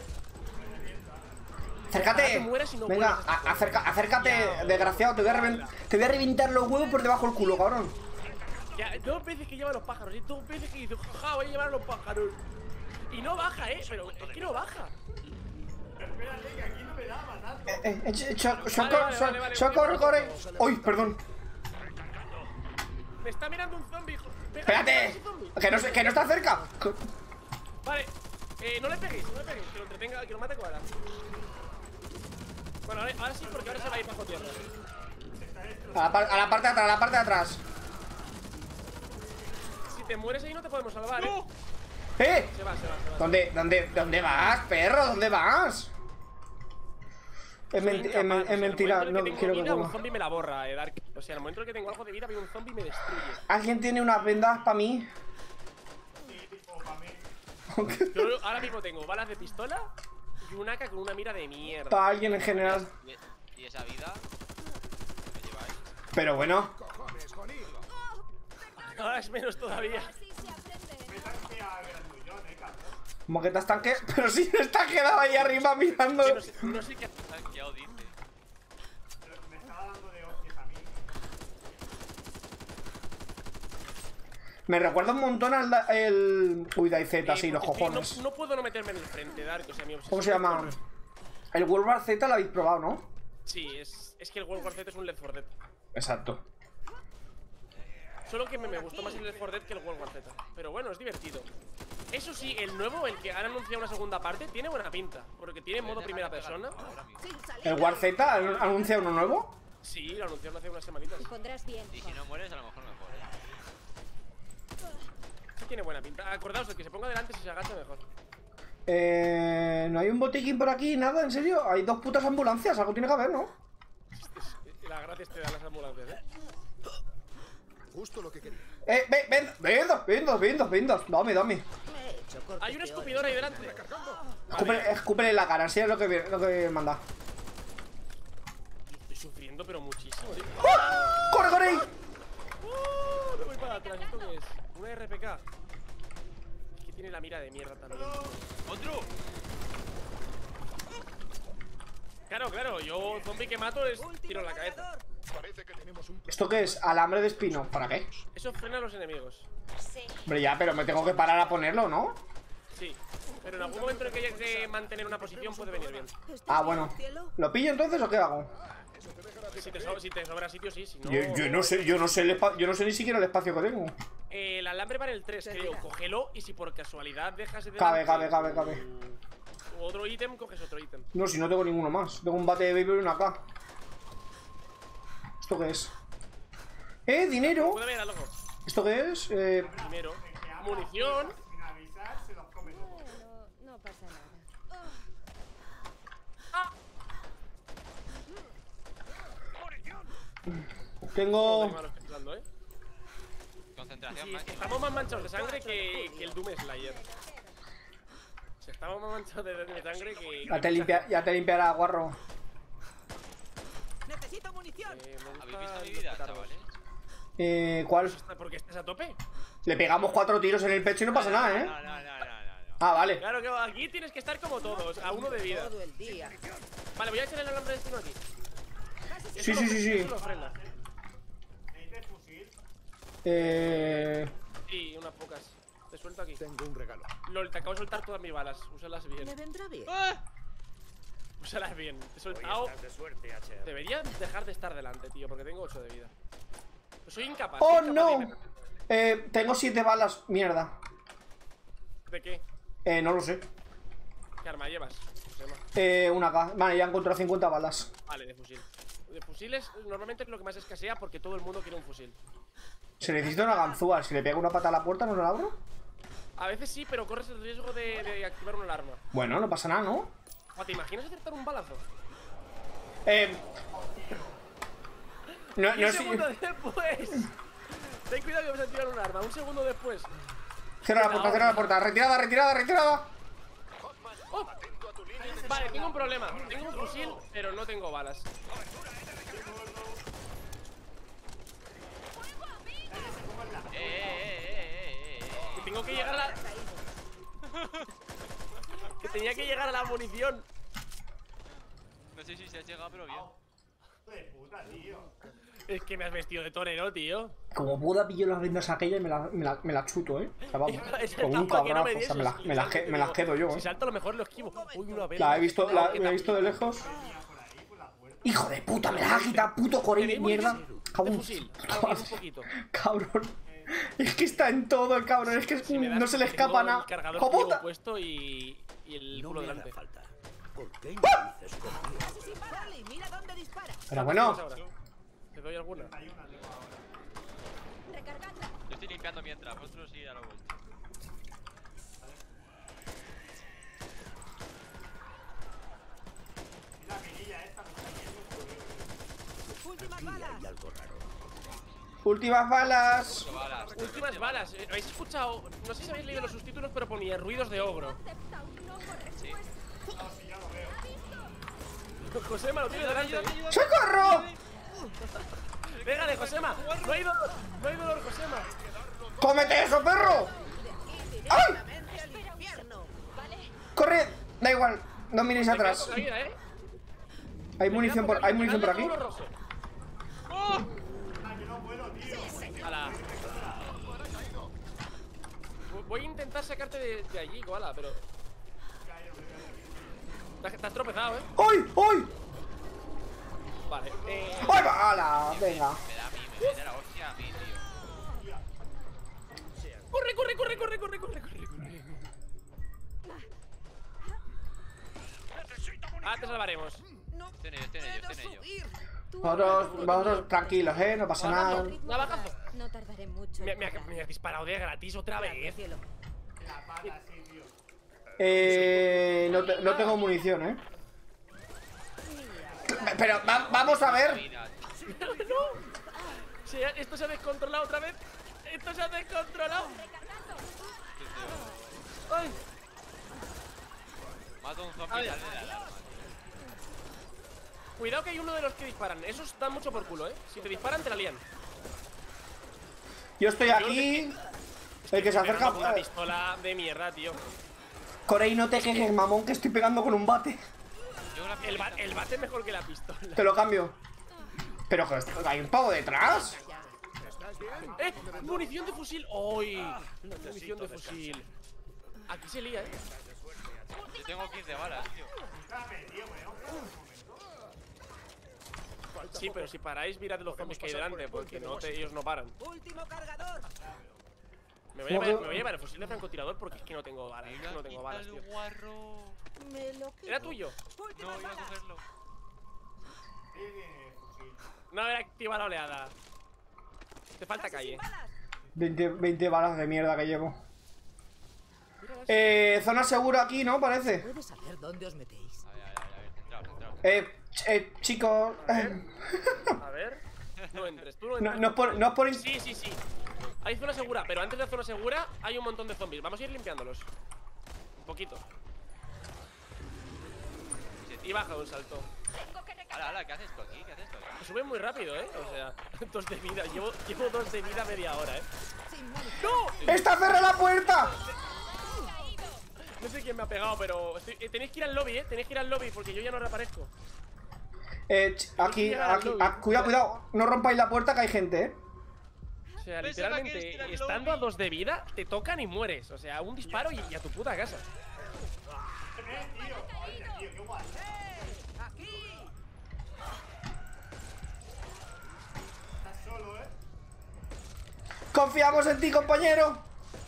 Acércate. Ojalá te mueras y no Venga, vuelvas a a- acerca, acércate, desgraciado. Te voy, a reven- te voy a reventar los huevos por debajo del culo, cabrón. ya, dos veces que lleva a los pájaros, y dos veces que dice, jaja, voy a llevar a los pájaros. Y no baja, eh, pero es que no baja. Espérate, que aquí no me da matando. Eh, eh, eh, cho- Vale, socorro, vale, so- vale, vale, socorro, voy Corey. por ¡Uy, perdón! Me está mirando un zombie, hijo. Pégale, ¡Espérate! pégale a ese zombie. Que no, se- que no está cerca. Co- Vale, eh, no le peguéis, no le peguéis, que lo entretenga, que lo mate Koala. Bueno, ahora, ahora sí, porque ahora se va a ir bajo tierra. A la, par- a la parte de atrás, a la parte de atrás. Si te mueres ahí no te podemos salvar, eh. ¡Eh! Se va, se va, se va. ¿Dónde, dónde, dónde vas, perro? ¿Dónde vas? Es, Soy menti- es incapaz, men- o es sea, en el mentira, momento en no el que tengo quiero que vida, un coma. zombie me la borra, eh, Dark. O sea, en el momento en el que tengo algo de vida, viene un zombie y me destruye. ¿Alguien tiene unas vendas para mí? Yo ahora mismo tengo balas de pistola y un A K con una mira de mierda. Para alguien en general. ¿Y, y esa vida? ¿Qué me lleváis? Pero bueno. Ahora es menos todavía. Como que te están que... Pero si está quedado ahí arriba mirando. Que no sé, no sé qué. Tanqueado, dice. Me estaba dando de hostias a mí. Me recuerda un montón al... da- El... Uy, DayZ, Eh, sí, los porque, tío, cojones. No, no puedo no meterme en el frente, Dark. O sea, mi obsesión ¿Cómo se es llama? correr. El World War Z lo habéis probado, ¿no? Sí, es, es que el World War Z es un Left four Dead. Exacto. Solo que me, me gustó más el Left four Dead que el World War Z. Pero bueno, es divertido. Eso sí, el nuevo, el que han anunciado una segunda parte, tiene buena pinta. Porque tiene modo primera persona. Ahora mismo. Sin salir. ¿El War Z han- anuncia uno nuevo? Sí, lo anunciaron hace unas semanitas. Pondrás bien. Y si no mueres, a lo mejor mejor, eh. Sí tiene buena pinta. Acordaos, el que se ponga delante si se agacha mejor. Eh... ¿No hay un botiquín por aquí? Nada, ¿en serio? Hay dos putas ambulancias, algo tiene que haber, ¿no? La gracias te dan las ambulancias, eh. Justo lo que quería. Eh, ven, ven, vendas, vendas, vendas, vendas. Dame, dame. Me he hecho corte Hay un peor. escupidor ahí delante. Escúpele, escúpele en la cara, así es lo que, lo que manda. Estoy sufriendo, pero muchísimo, tío. ¡Ah! ¡Corre, corre! ¡Oh! Me voy para atrás. ¿Esto qué es? Una R P K. Es que tiene la mira de mierda también. ¡Otro! Claro, claro. Yo, zombie que mato es tiro en la cabeza. Parece que tenemos un... ¿Esto qué es? Alambre de espino. ¿Para qué? Eso frena a los enemigos. Hombre, ya, pero me tengo que parar a ponerlo, ¿no? Sí. Pero en algún momento en el que hayas de mantener una posición puede venir bien. ¿Estás Ah, bien, bueno. cielo? ¿Lo pillo entonces o qué hago? Si te, so- si te sobra sitio, sí. Si no, Yo, yo no sé, yo no sé el espa- yo no sé ni siquiera el espacio que tengo. Eh, el alambre para el tres, creo. Cógelo y si por casualidad dejas de. Cabe, delante cabe, cabe, cabe. u otro ítem, coges otro ítem. No, si no tengo ninguno más. Tengo un bate de béisbol y una K. ¿Esto qué es? ¡Eh, dinero! Puede haber algo. ¿Esto qué es? Eh... Dinero. Munición. Sin avisar, se los come todo. Bueno, no pasa nada. Tengo... Joder, malo estoy tirando, ¿eh? Concentración. concentración Sí, es que máxima. estamos más manchados de sangre que, que el Doom Slayer. O sea, estamos más manchados de, de sangre que. Ya te, limpia, ya te limpiará, guarro. Necesito munición. Eh, me ¿Habéis gusta visto mi los vida, petardos. chavales? Eh, ¿cuál? ¿Por qué estás a tope? Le pegamos cuatro tiros en el pecho y no pasa nada, ¿eh? No, no, no, no, no, no. Ah, vale. Claro que aquí tienes que estar como todos, a uno de vida. Todo el día. Vale, voy a echar el alambre de destino aquí. Sí, sí, sí, sí. Eso lo frena. ¿Necesitas fusil? Eh... Sí, unas pocas. Te suelto aquí. Tengo un regalo. Lol, te acabo de soltar todas mis balas. Úsalas bien. Me vendrá bien. ¡Ah! Úsalas bien. Te he Hoy soltado. estás de suerte, Asher. Debería dejar de estar delante, tío, porque tengo ocho de vida. Pues soy incapaz. ¡Oh, soy incapaz de no! irme. Eh, tengo siete balas. Mierda. ¿De qué? Eh, no lo sé. ¿Qué arma llevas? Josema? Eh, una K. Vale, ya he encontrado cincuenta balas. Vale, de fusil. De fusiles normalmente es lo que más escasea porque todo el mundo quiere un fusil. Se necesita una ganzúa. Si le pego una pata a la puerta, ¿no la abro? A veces sí, pero corres el riesgo de, de activar una alarma. Bueno, no pasa nada, ¿no? O, ¿te imaginas acertar un balazo? Eh... No, Y no un sé... segundo después. Ten cuidado que vas a activar un arma. Un segundo después. Cierra la puerta, cierra la puerta. Retirada, retirada, retirada. Oh. Vale, tengo un problema. Tengo un fusil, pero no tengo balas. ¡Eh, eh, eh, eh, eh, eh! Que tengo que llegar a la... Que tenía que llegar a la munición. No sé si se ha llegado, pero bien. Hijo de puta, tío. Es que me has vestido de torero, tío. Como pueda pillo las vendas aquella y me la, me la, me la chuto, ¿eh? O sea, vamos, Es con un para que no cabrazo. me O sea, me, la- dieses, me, las Lizardo, que- me las quedo yo, Si ¿eh? salto a lo mejor lo esquivo. Uy, una vela. La he visto, la, ¿Qué la he tal? visto de lejos. Hijo de puta, me la ha quitado, puto Corey de ¿Tenéis mierda. munición de Cabrón. fusil? Alguien, un poquito. Cabrón. Es que está en todo el cabrón, es que es- Si me das- no se le tengo escapa nada. El cargador ¡Hijo que llevo puta! puesto y, y el No culo me hará delante. falta. ¿Por qué no dices conmigo? Casi sin pararle y mira dónde dispara. Pero bueno, ¿Qué pasa ahora? ¿Te doy alguna? Recargando. Yo estoy limpiando mientras, vosotros ir a la vuelta. La mirilla esta me está yendo. Últimas Aquí balas. hay algo raro. últimas balas. Ocho balas. Últimas balas. Eh, ¿Habéis escuchado? No sé si habéis leído los subtítulos, pero ponía ruidos de ogro. Sí. Josema, lo tiene delante. ¡Socorro! Pégale, Josema. No hay dolor. No hay dolor, Josema. ¡Cómete eso, perro! ¡Ay! Directamente al infierno. ¡Corred! Da igual, no miréis Me quedo atrás. con la vida, ¿eh? Hay munición por, hay munición por aquí. Dale, rojo. ¡Oh! Ala. Voy a intentar sacarte de, de allí, koala, pero... Te has, te has tropezado, ¿eh? ¡Ay! ¡Ay! Vale, eh... ¡Ay, bala! Venga. Me da a mí, me mete la hostia a mí, tío. ¡Corre, corre, corre, corre, corre, corre, corre, corre! Ah, te salvaremos. No Estoy en ello, estoy en ello, puedo estoy en ello. subir. Vosotros, vosotros tranquilos, ¿eh? No pasa nada. Navajazo. No tardaré mucho. Me, en me, ha- llegar. me has disparado de gratis otra vez. Cielo. La pata, sí, tío. Eh... No, te- no tengo munición, ¿eh? Pero va- vamos a ver. Vida, tío. Sí, esto se ha descontrolado otra vez. Esto se ha descontrolado. ¡Ay! Mato a un A zombie ver. y sale de la alarma. Cuidado que hay uno de los que disparan. Esos dan mucho por culo, ¿eh? Si te disparan, te la lían. Yo estoy aquí. El que se Pegando acerca. con una pistola de mierda, tío. Corey, no te quejes, mamón, que estoy pegando con un bate. Yo una El, ba- pistolita. el bate es mejor que la pistola. Te lo cambio. Pero que hay un pavo detrás. ¡Eh! ¡Munición de fusil! ¡Uy! Munición de fusil. Aquí se lía, ¿eh? Yo tengo quince balas, tío. Sí, pero si paráis, mirad los zombies que hay delante, porque no te- ellos no paran. Último cargador. Me voy, a llevar, me voy a llevar el fusil de francotirador porque es que no tengo balas. Es que no tengo balas, Quita tío. el guarro. Me lo quedo. ¿Era tuyo? No, Últimas iba a balas. cogerlo. No haber activado la oleada. Te falta Casi calle. sin balas. veinte, veinte balas de mierda que llevo. Mira, Eh, zona segura aquí, ¿no? Parece. ¿Puedes saber dónde os metéis? A ver, a ver, a ver, centrado, centrado. Eh, ch- eh chicos. eh, A ver. No entres, tú no No, entres. no es por, no es por in- Sí, sí, sí. Hay zona segura, pero antes de la zona segura hay un montón de zombies. Vamos a ir limpiándolos. Un poquito. Y baja un salto. Hala, hala, ¿qué haces tú aquí? ¿Qué haces tú aquí? Sube muy rápido, ¿eh? O sea, dos de vida. Llevo, llevo dos de vida media hora, ¿eh? Sin munición. ¡No! ¡Está cerrada la puerta! No sé quién me ha pegado, pero estoy- eh, tenéis que ir al lobby, ¿eh? Tenéis que ir al lobby porque yo ya no reaparezco. Eh, ch- aquí, aquí, ah, cuidado, cuidado. No rompáis la puerta que hay gente, eh. O sea, Pensaba que literalmente, este era el estando a lobby. dos de vida, te tocan y mueres. O sea, un disparo y, y a tu puta casa. Eh, tío, oye, tío, qué guay. ¡Aquí! Estás solo, ¿eh? Confiamos en ti, compañero.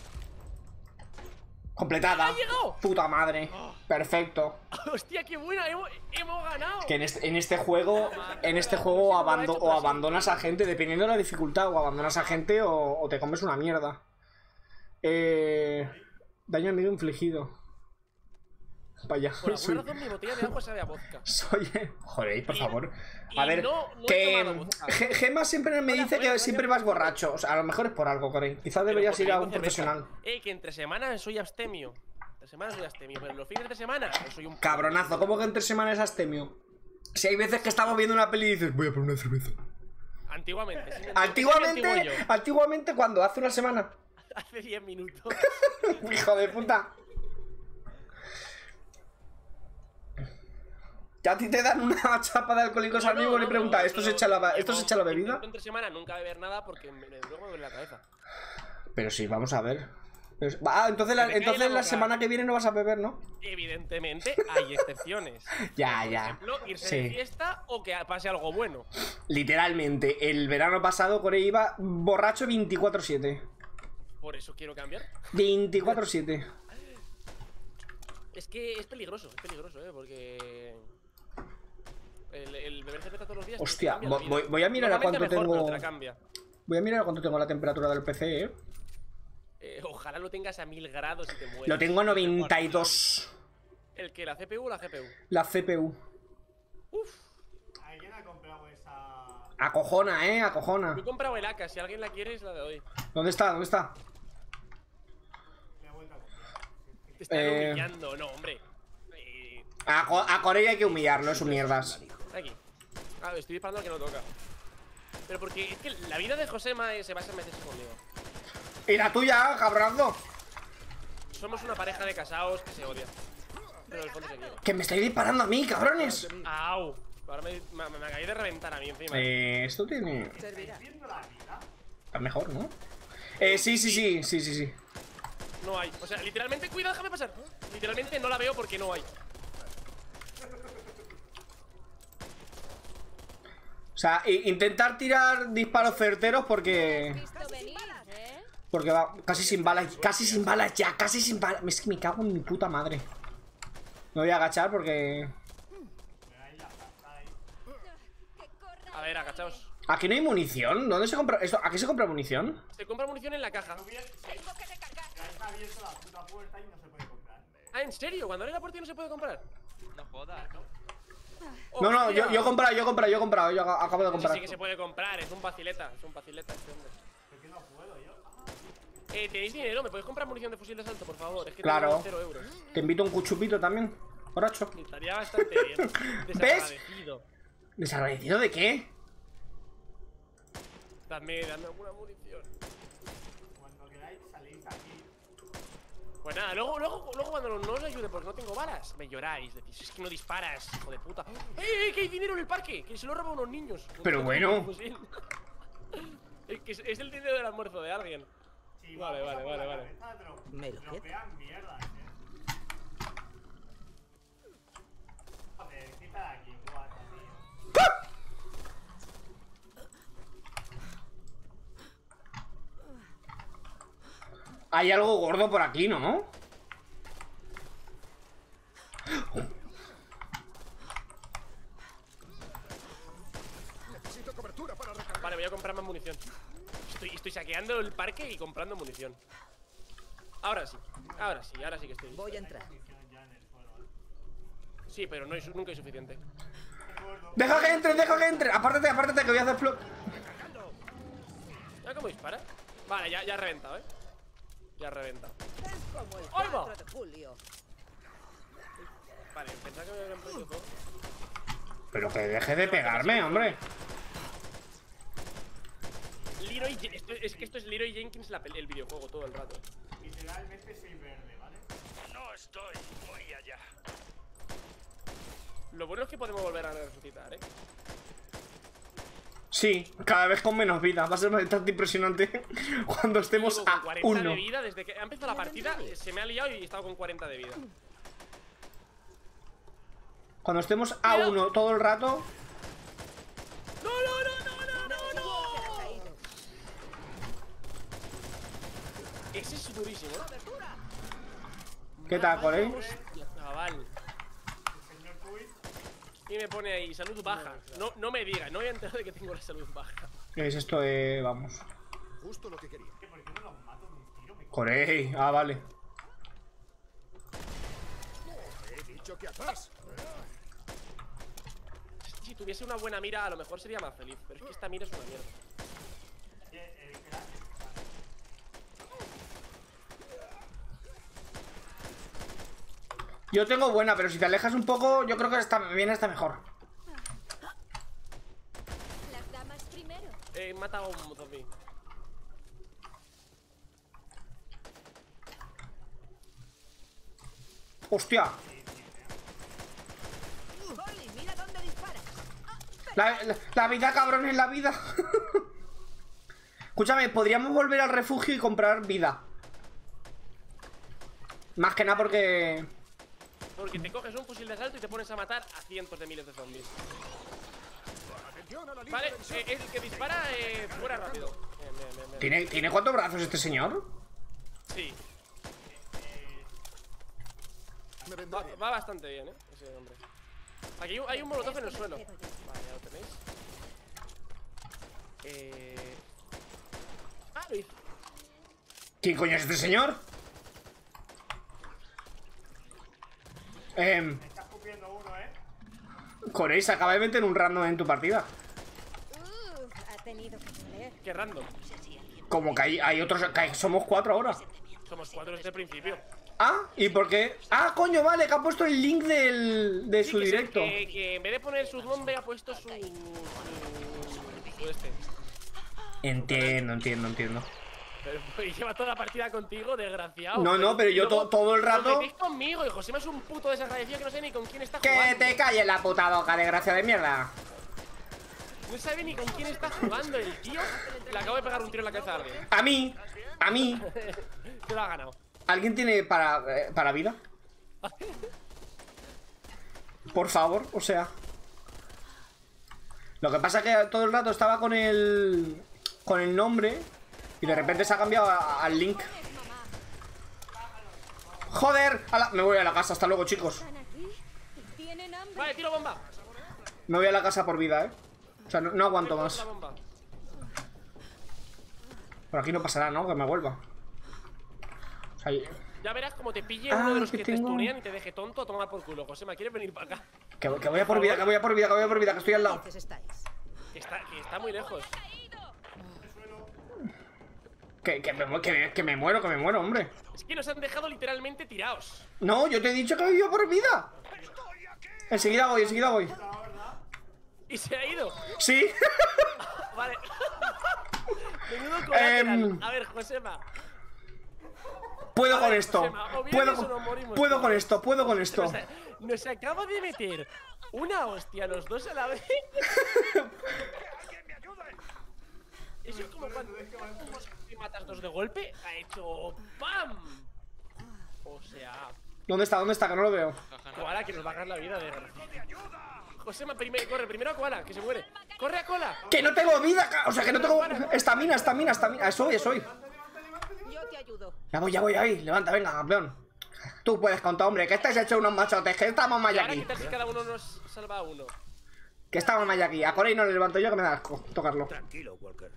Completada. ¡Ha llegado! Puta madre. Perfecto. ¡Hostia, qué buena! ¡Hemos, hemos ganado! Que en este, en este juego, en este juego o, abando- o abandonas a gente, dependiendo de la dificultad, o abandonas a gente o, o te comes una mierda. Eh, daño enemigo infligido. Vaya, Por alguna soy, razón mi botella de agua sabe a vodka. soy... Joder, por Y- favor. y A ver, no- no he que tomado vodka. Ge- Gemma siempre me Hola, dice Juan, que siempre vas borracho. O sea, a lo mejor es por algo, Corey. Quizás deberías Pero ir a porque un llevo cerveza. profesional. Eh, que entre semanas soy abstemio. Entre semanas soy abstemio, pero los fines de semana soy un... Cabronazo, ¿cómo que entre semanas es astemio? Si hay veces que estamos viendo una peli y dices, voy a poner una cerveza. Antiguamente. sí, Antiguamente, ese era antiguo antiguamente, ¿cuándo? ¿Hace una semana? yo. Hace diez minutos. Hijo de puta. Que a ti te dan una chapa de alcohólicos No, no, anónimos y no, pregunta, no, ¿esto se pero echa la, yo ¿esto se echa la bebida? intento entre semana nunca beber nada porque me, luego me duele la cabeza. Pero sí, vamos a ver. Pero- ah, entonces la, Que me cae entonces la la boca. semana que viene no vas a beber, ¿no? Evidentemente hay excepciones. Ya, Por ya. ejemplo, irse Sí. de fiesta o que pase algo bueno. Literalmente, el verano pasado Corey iba borracho veinticuatro siete. Por eso quiero cambiar. veinticuatro siete. Es que es peligroso, es peligroso, ¿eh? Porque... El, el beber cerveza todos los días... te Hostia, cambia la voy- vida. voy- voy a mirar a Normalmente cuánto mejor, tengo- pero te la cambia. Voy a mirar cuánto tengo la temperatura del P C, eh. Eh, ojalá lo tengas a mil grados y te mueras. Lo tengo a noventa y dos. ¿El que? ¿La C P U o la G P U? La C P U. ¿Alguien ha comprado esa...? Acojona, eh, acojona. Yo he comprado el A K, si alguien la quiere es la de hoy. ¿Dónde está? ¿Dónde está? Me he vuelto a comprar. Te están Eh. humillando, no, hombre. Eh, A, Co- a Corey hay que humillarlo, es un mierdas. aquí. Ah, estoy disparando al que no toca. Pero porque es que la vida de Josema eh, se basa en meterse conmigo. Y la tuya, cabronazo. Somos una pareja de casados que se odian. Pero en el fondo se quieren. Que me estáis disparando a mí, cabrones. ¡Au! Ahora me, me, me acabáis de reventar a mí encima. Eh, esto tiene... Servirá. Viendo la vida. Está mejor, ¿no? Eh, sí, sí, sí, sí, sí, sí. No hay. O sea, literalmente, cuidado, déjame pasar. Literalmente no la veo porque no hay. O sea, i- intentar tirar disparos certeros porque... Visto venir, ¿eh? Porque va casi sin balas, casi sin balas ya, casi sin balas. Es que me cago en mi puta madre. Me voy a agachar porque... A ver, agachaos. ¿Aquí no hay munición? ¿Dónde se compra esto? ¿Aquí se compra munición? Se compra munición en la caja. Ya está abierto la puta puerta y no se puede comprar. Ah, ¿en serio? Cuando abre la puerta no se puede comprar. No jodas, ¿no? No, no, Hostia. yo, yo he comprado, yo he comprado, yo he comprado, yo ac- acabo de Sí, comprar. sí que se puede comprar, es un vacileta, es un vacileta este hombre. ¿Por qué no puedo yo? Eh, ¿tenéis dinero? ¿Me podéis comprar munición de fusil de asalto, por favor? Es que Claro. tengo cero euros. Te invito a un cuchupito también, borracho. Estaría bastante bien. Desagradecido. ¿Desagradecido de qué? Dame, dame alguna munición. Cuando queráis salís aquí. Pues nada, luego, luego, luego cuando no os ayude porque no tengo balas, me lloráis. Decís, es que no disparas, hijo de puta. ¡Eh, eh, que hay dinero en el parque! Que se lo roban unos niños. Pero bueno. Es que es, es el dinero del almuerzo de alguien. Si Vale, vamos a vale, por vale, la vale. cabeza, dro- Me lo quedo. dropean mierdas, eh. Joder, quita de aquí, guata, tío. Hay algo gordo por aquí, ¿no? Vale, voy a comprar más munición. Estoy, estoy saqueando el parque y comprando munición. Ahora sí, ahora sí, ahora sí que estoy. Voy a entrar. Sí, pero no es, nunca es suficiente. Deja que entre, deja que entre. Apártate, apártate que voy a hacer flo... ¿Sabes cómo dispara? Vale, ya, ya ha reventado, eh. Ya ha reventado. Es como el ¡Ahí va! cuatro de julio. Vale, pensaba que me habían perdido todo. Pero que deje de pegarme, hombre. Leroy, esto, es que esto es Leroy Jenkins la, el videojuego todo el rato. Literalmente soy verde, ¿vale? No estoy muy allá. Lo bueno es que podemos volver a resucitar, eh. Sí, cada vez con menos vida. Va a ser bastante impresionante cuando estemos Llevo con a cuarenta uno. de vida, desde que ha empezado la partida, se me ha liado y he estado con cuarenta de vida. Cuando estemos a uno todo el rato. ¡No, no, no, no, no, no, no! Caído. Ese es durísimo, ¿eh? ¿Qué tal, Corey? Hostia, chaval. El señor Twitch. Y me pone ahí, salud baja. No, no me diga, no me he enterado de que tengo la salud baja. ¿Qué es esto de...? Vamos. Justo lo que quería. ¿Por qué no los mato de un tiro? Me Corey. Ah, vale. He dicho que atrás. Si tuviese una buena mira, a lo mejor sería más feliz. Pero es que esta mira es una mierda. Eh, el crack. Yo tengo buena, pero si te alejas un poco, yo creo que está bien, está mejor. Las damas primero. He matado a un zombie. ¡Hostia! Oli, mira dónde disparas. La, la- la vida, cabrón, es la vida. Escúchame, podríamos volver al refugio y comprar vida. Más que nada porque... Porque te coges un fusil de asalto y te pones a matar a cientos de miles de zombies. Atención a la línea Vale, de visión. eh, el que dispara eh, fuera rápido. Bien, bien, bien, bien. ¿Tiene, ¿Tiene cuatro brazos este señor? Sí, Me vendrá va, bien. va bastante bien, eh, ese hombre. Aquí hay un, hay un molotov en el suelo. Vale, ya lo tenéis. Eh... Ah, lo hizo. ¿Quién coño es este señor? Eh, Está escupiendo uno, ¿eh? Corey, se acaba de meter un random en tu partida. Uh, ha tenido que doler. Qué random. Como que hay, hay otros... que hay- somos cuatro ahora. Somos cuatro desde el principio. Ah, ¿y por qué? Ah, coño, vale, que ha puesto el link del, de Sí, su que se- directo. Que, que en vez de poner su nombre ha puesto su... su, su este. Entiendo, entiendo, entiendo. Pero pues, lleva toda la partida contigo, desgraciado. No, no, pero Y yo luego to- todo el os rato- metéis conmigo, y José es un puto desagradecido que no sé ni con quién está Que jugando. te calles la puta boca, desgracia de mierda. No sabe ni con quién está jugando el tío. Le acabo de pegar un tiro en la cabeza a alguien. A mí, a mí. Te lo ha ganado. ¿Alguien tiene para, eh, para vida? Por favor, o sea. Lo que pasa es que todo el rato estaba con el... Con el nombre. Y de repente se ha cambiado a- al link. ¡Joder! A la- Me voy a la casa, hasta luego, chicos. ¿Están aquí? ¿Tienen hambre? Vale, tiro bomba. Me voy a la casa por vida, eh. O sea, no, no aguanto Tiro más. la bomba. Por aquí no pasará, ¿no? Que me vuelva. O sea, y- Ya verás como te pille Ah, uno de los que que te tengo- stunean y te deje tonto a tomar por culo. Josema, ¿quieres venir para acá? que, que voy a por vida, que voy a por vida, que voy a por vida, que estoy al lado. Dices estáis. Que está, que está muy lejos. Que, que, me, mu- que, me- que me muero, que me muero, hombre. Es que nos han dejado literalmente tirados. No, yo te he dicho que me iba por vida. Enseguida voy, enseguida voy. Y se ha ido. Sí. Vale. Menudo colateral. Em, A ver, Josema. Puedo A con ver, esto. Josema, o vienes Puedo o nos con, morimos puedo todos. con esto, puedo con esto. Nos, nos acaba de meter una hostia los dos a la vez. Eso es como cuando te matas dos de golpe. Ha hecho ¡pam! O sea, ¿Dónde está? ¿Dónde está? Que no lo veo. Koala, que nos va a ganar la vida de Josema, primero, corre, primero a Koala, que se muere. ¡Corre a Koala! Que no tengo vida, ca- o sea, que no tengo... Estamina, estamina, estamina. Eso hoy, eso hoy. Yo te ayudo. Ya voy, ya voy, ahí. Levanta, venga, campeón. Tú puedes con tu hombre, que estáis hechos unos machotes, que estamos más Y ahora, aquí. ¿qué tal si cada uno nos salva a uno? Que estamos más aquí. A Corey no le levanto yo, que me da asco tocarlo. Tranquilo, Walker.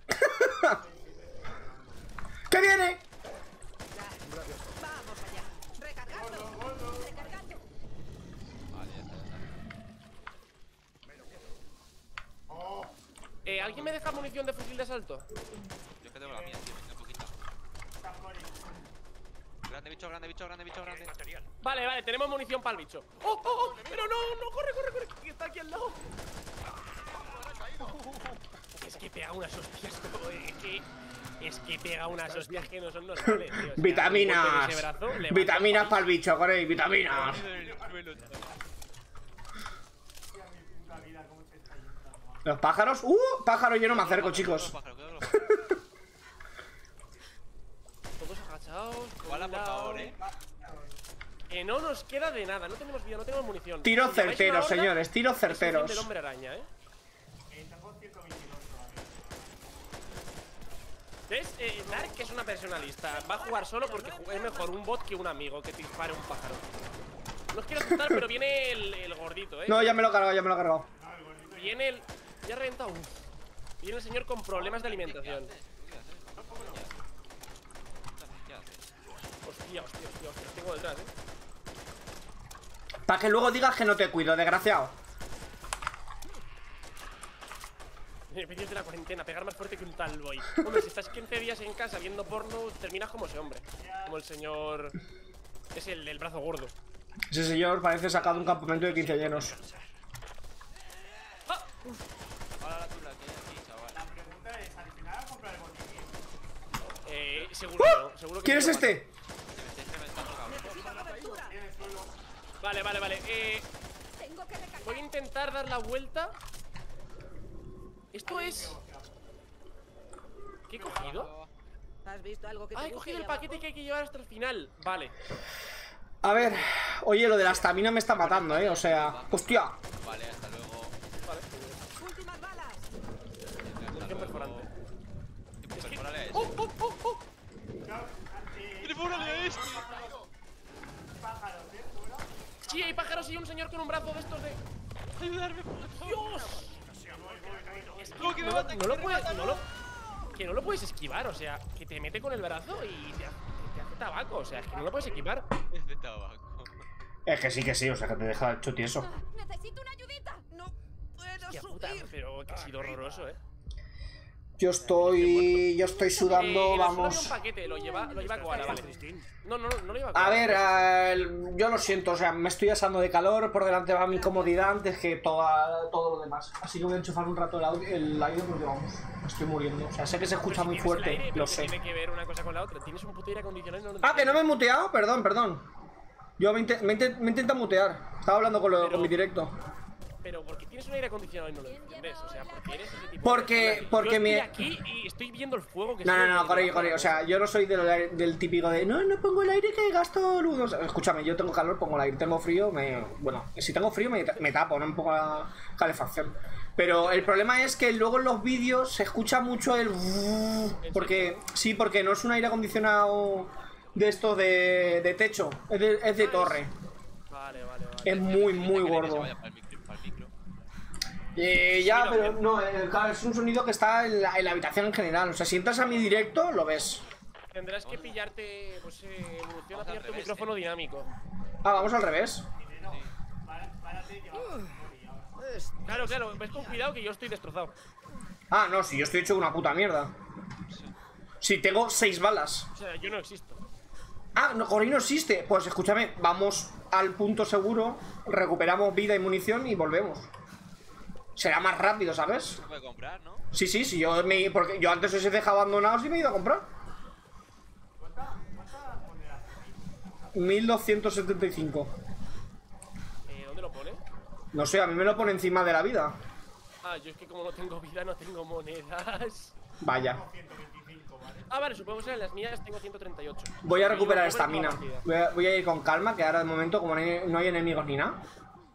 ¡Que viene! Vamos allá. Recargando. Recargando. Vale, ya está, ya está. Eh, ¿alguien me deja munición de fusil de asalto? Yo es que tengo la mía, tío. Tengo poquita. bicho grande, bicho grande, bicho grande. Vale, vale, tenemos munición para el bicho. ¡Oh, oh, oh! Pero no, no, corre, corre, corre, que está aquí al lado. Es que pega unas hostias, como es que... Es que pega unas hostias que no son normales, tío. O sea, vitaminas. un golpe de ese brazo, levanta Vitaminas el para el bicho, Corey, vitaminas. Los pájaros. ¡Uh! Pájaro, yo no me acerco, chicos. Todos agachados. por Bala, un por lado. favor, eh. Que no nos queda de nada, no tenemos vida, no tenemos munición. Tiros Si lleváis una certeros, horda, señores, tiros es el fin certeros. del hombre araña, ¿eh? ¿Ves? Eh, Dark es una personalista. Va a jugar solo porque es mejor un bot que un amigo que te dispare un pájaro. No os quiero asustar, pero viene el, el gordito, ¿eh? No, ya me lo he cargado, ya me lo he cargado. Viene el... Ya ha reventado. Uf. Viene el señor con problemas de alimentación. Hostia, hostia, hostia, hostia. Tengo detrás, ¿eh? Para que luego digas que no te cuido, desgraciado. Beneficios de la cuarentena, pegar más fuerte que un tal boy. Hombre, si estás quince días en casa viendo porno, terminas como ese hombre. Como el señor... Es el del brazo gordo. Ese señor parece sacado de un campamento de quince llenos. ¡Ah! Ahora la tula que hay aquí, chaval. La pregunta es, ¿al final vas a comprar el botiquín? Eh, seguro que no. Seguro que ¿Quién es no. este? Este me está tocando. Necesito cobertura. Vale, vale, vale. Eh, Tengo que recargar. voy a intentar dar la vuelta. Esto es... ¿Qué he cogido? ¿Has visto algo que te Ah, he guste cogido ahí el paquete abajo? que hay que llevar hasta el final. Vale. A ver. Oye, lo de la estamina me está matando, eh. O sea. ¡Hostia! Vale, hasta luego. Vale. Últimas balas. Munición perforante. Tipo, perfórale a ese. ¡Oh, oh, oh, oh! ¡Perfórale a este! Sí, hay pájaros y un señor con un brazo de estos de... ¡Ayudarme! ¡Dios! Es que No, que me no, mata, no que lo me puedes... mata, No lo, que no lo puedes esquivar, o sea, que te mete con el brazo y te, hace- te hace tabaco, o sea, es que no lo puedes equipar. Es de tabaco. Es que sí, que sí, o sea, que te deja el chuti eso. Ah, necesito una ayudita. No puedo Hostia puta, subir. pero que ha sido horroroso, eh. Yo estoy. Yo estoy sudando, Eh, la solo había un vamos. paquete, lo lleva, lo lleva Koala, vale. No, no, no lo lleva Koala. A ver, eh, yo lo siento, o sea, me estoy asando de calor, por delante va mi comodidad antes que toda, todo lo demás. Así que voy a enchufar un rato el, audio, el aire porque vamos, me estoy muriendo. O sea, sé que se Pero escucha si muy tienes el fuerte, aire, pero lo ¿qué sé. tiene que ver una cosa con la otra? Tienes un puto aire acondicionado y no lo Ah, que no me he entiendo. muteado, perdón, perdón. Yo me, inte- me, inte- me intenta mutear. Estaba hablando con, lo, Pero- con mi directo. Pero ¿por qué tienes un aire acondicionado y no lo entiendes? O sea, ¿por qué eres ese tipo Porque- de persona? porque Yo estoy mi- aquí y estoy viendo el fuego que No, no, sale no, de- corre, de- corre. O sea, yo no soy del, del típico de no, no pongo el aire que gasto luz. O sea, escúchame, yo tengo calor, pongo el aire. Tengo frío, me. Bueno, si tengo frío, me, me tapo, no me pongo la calefacción. Pero el problema es que luego en los vídeos se escucha mucho el. Porque. Sí, porque no es un aire acondicionado de estos de, de techo, es de, es de torre. Vale, vale, vale. Es muy, muy Que se gordo. vaya para el micro, para el micro. Eh, ya, Sí, pero lo no, eh, claro, es un sonido que está en la, en la habitación en general. O sea, si entras a mi directo, lo ves. Tendrás que pillarte, pues, eh, evoluciona a Vamos al pillarte un revés, micrófono dinámico. Ah, vamos al revés. Claro, claro, ves con cuidado que yo estoy destrozado. Ah, no, si yo estoy hecho una puta mierda. Si tengo seis balas. O sea, yo no existo. Ah, no, Corey no existe. Pues escúchame, vamos al punto seguro, recuperamos vida y munición y volvemos. Será más rápido, ¿sabes? Se puede comprar, ¿no? Sí, sí, sí, yo me porque yo antes os he dejado abandonados y me he ido a comprar. mil doscientos setenta y cinco. Eh, ¿Dónde lo pone? No sé, a mí me lo pone encima de la vida. Ah, yo es que como no tengo vida, no tengo monedas. Vaya. Ah, vale, supongo que en las mías tengo ciento treinta y ocho. Voy a Y yo recuperar cover esta toda la mina. partida. Voy a, voy a ir con calma, que ahora de momento, como no hay, no hay enemigos ni nada.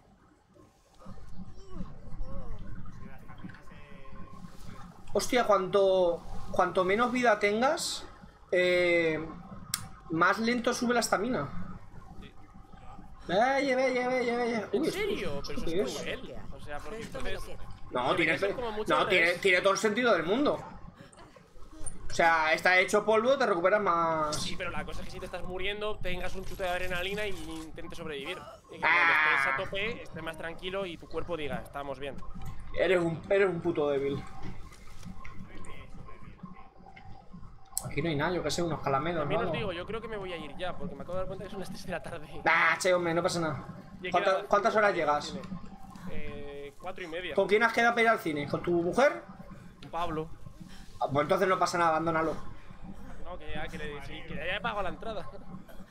Hostia, cuanto, cuanto menos vida tengas, eh, más lento sube la estamina. Vaya, vaya, vaya, vaya. ¿En Uy, serio? esto- Pero eso ¿esto es qué muy es? él. O sea, porque Esto me lo entonces... quedo. No, Pero tiene, eso es como mucho no al tiene, revés. tiene todo el sentido del mundo. O sea, está hecho polvo, te recuperas más. Sí, pero la cosa es que si te estás muriendo, tengas un chute de adrenalina y intentes sobrevivir. Y que cuando Ah. estés a tope, estés más tranquilo y tu cuerpo diga, estamos bien. Eres un, eres un puto débil. Aquí no hay nada, yo que sé, unos calameros, También ¿no? os digo, yo creo que me voy a ir ya, porque me acabo de dar cuenta que son las tres de la tarde. Ah, che, hombre, no pasa nada. Y he ¿Cuánta- quedado ¿Cuántas cinco horas para ir al llegas? cine. Eh, cuatro y media. ¿Con quién has quedado para ir al cine? ¿Con tu mujer? Pablo. Ah, pues entonces no pasa nada, abandónalo. No, que ya, que le, sí, que ya he pagado la entrada.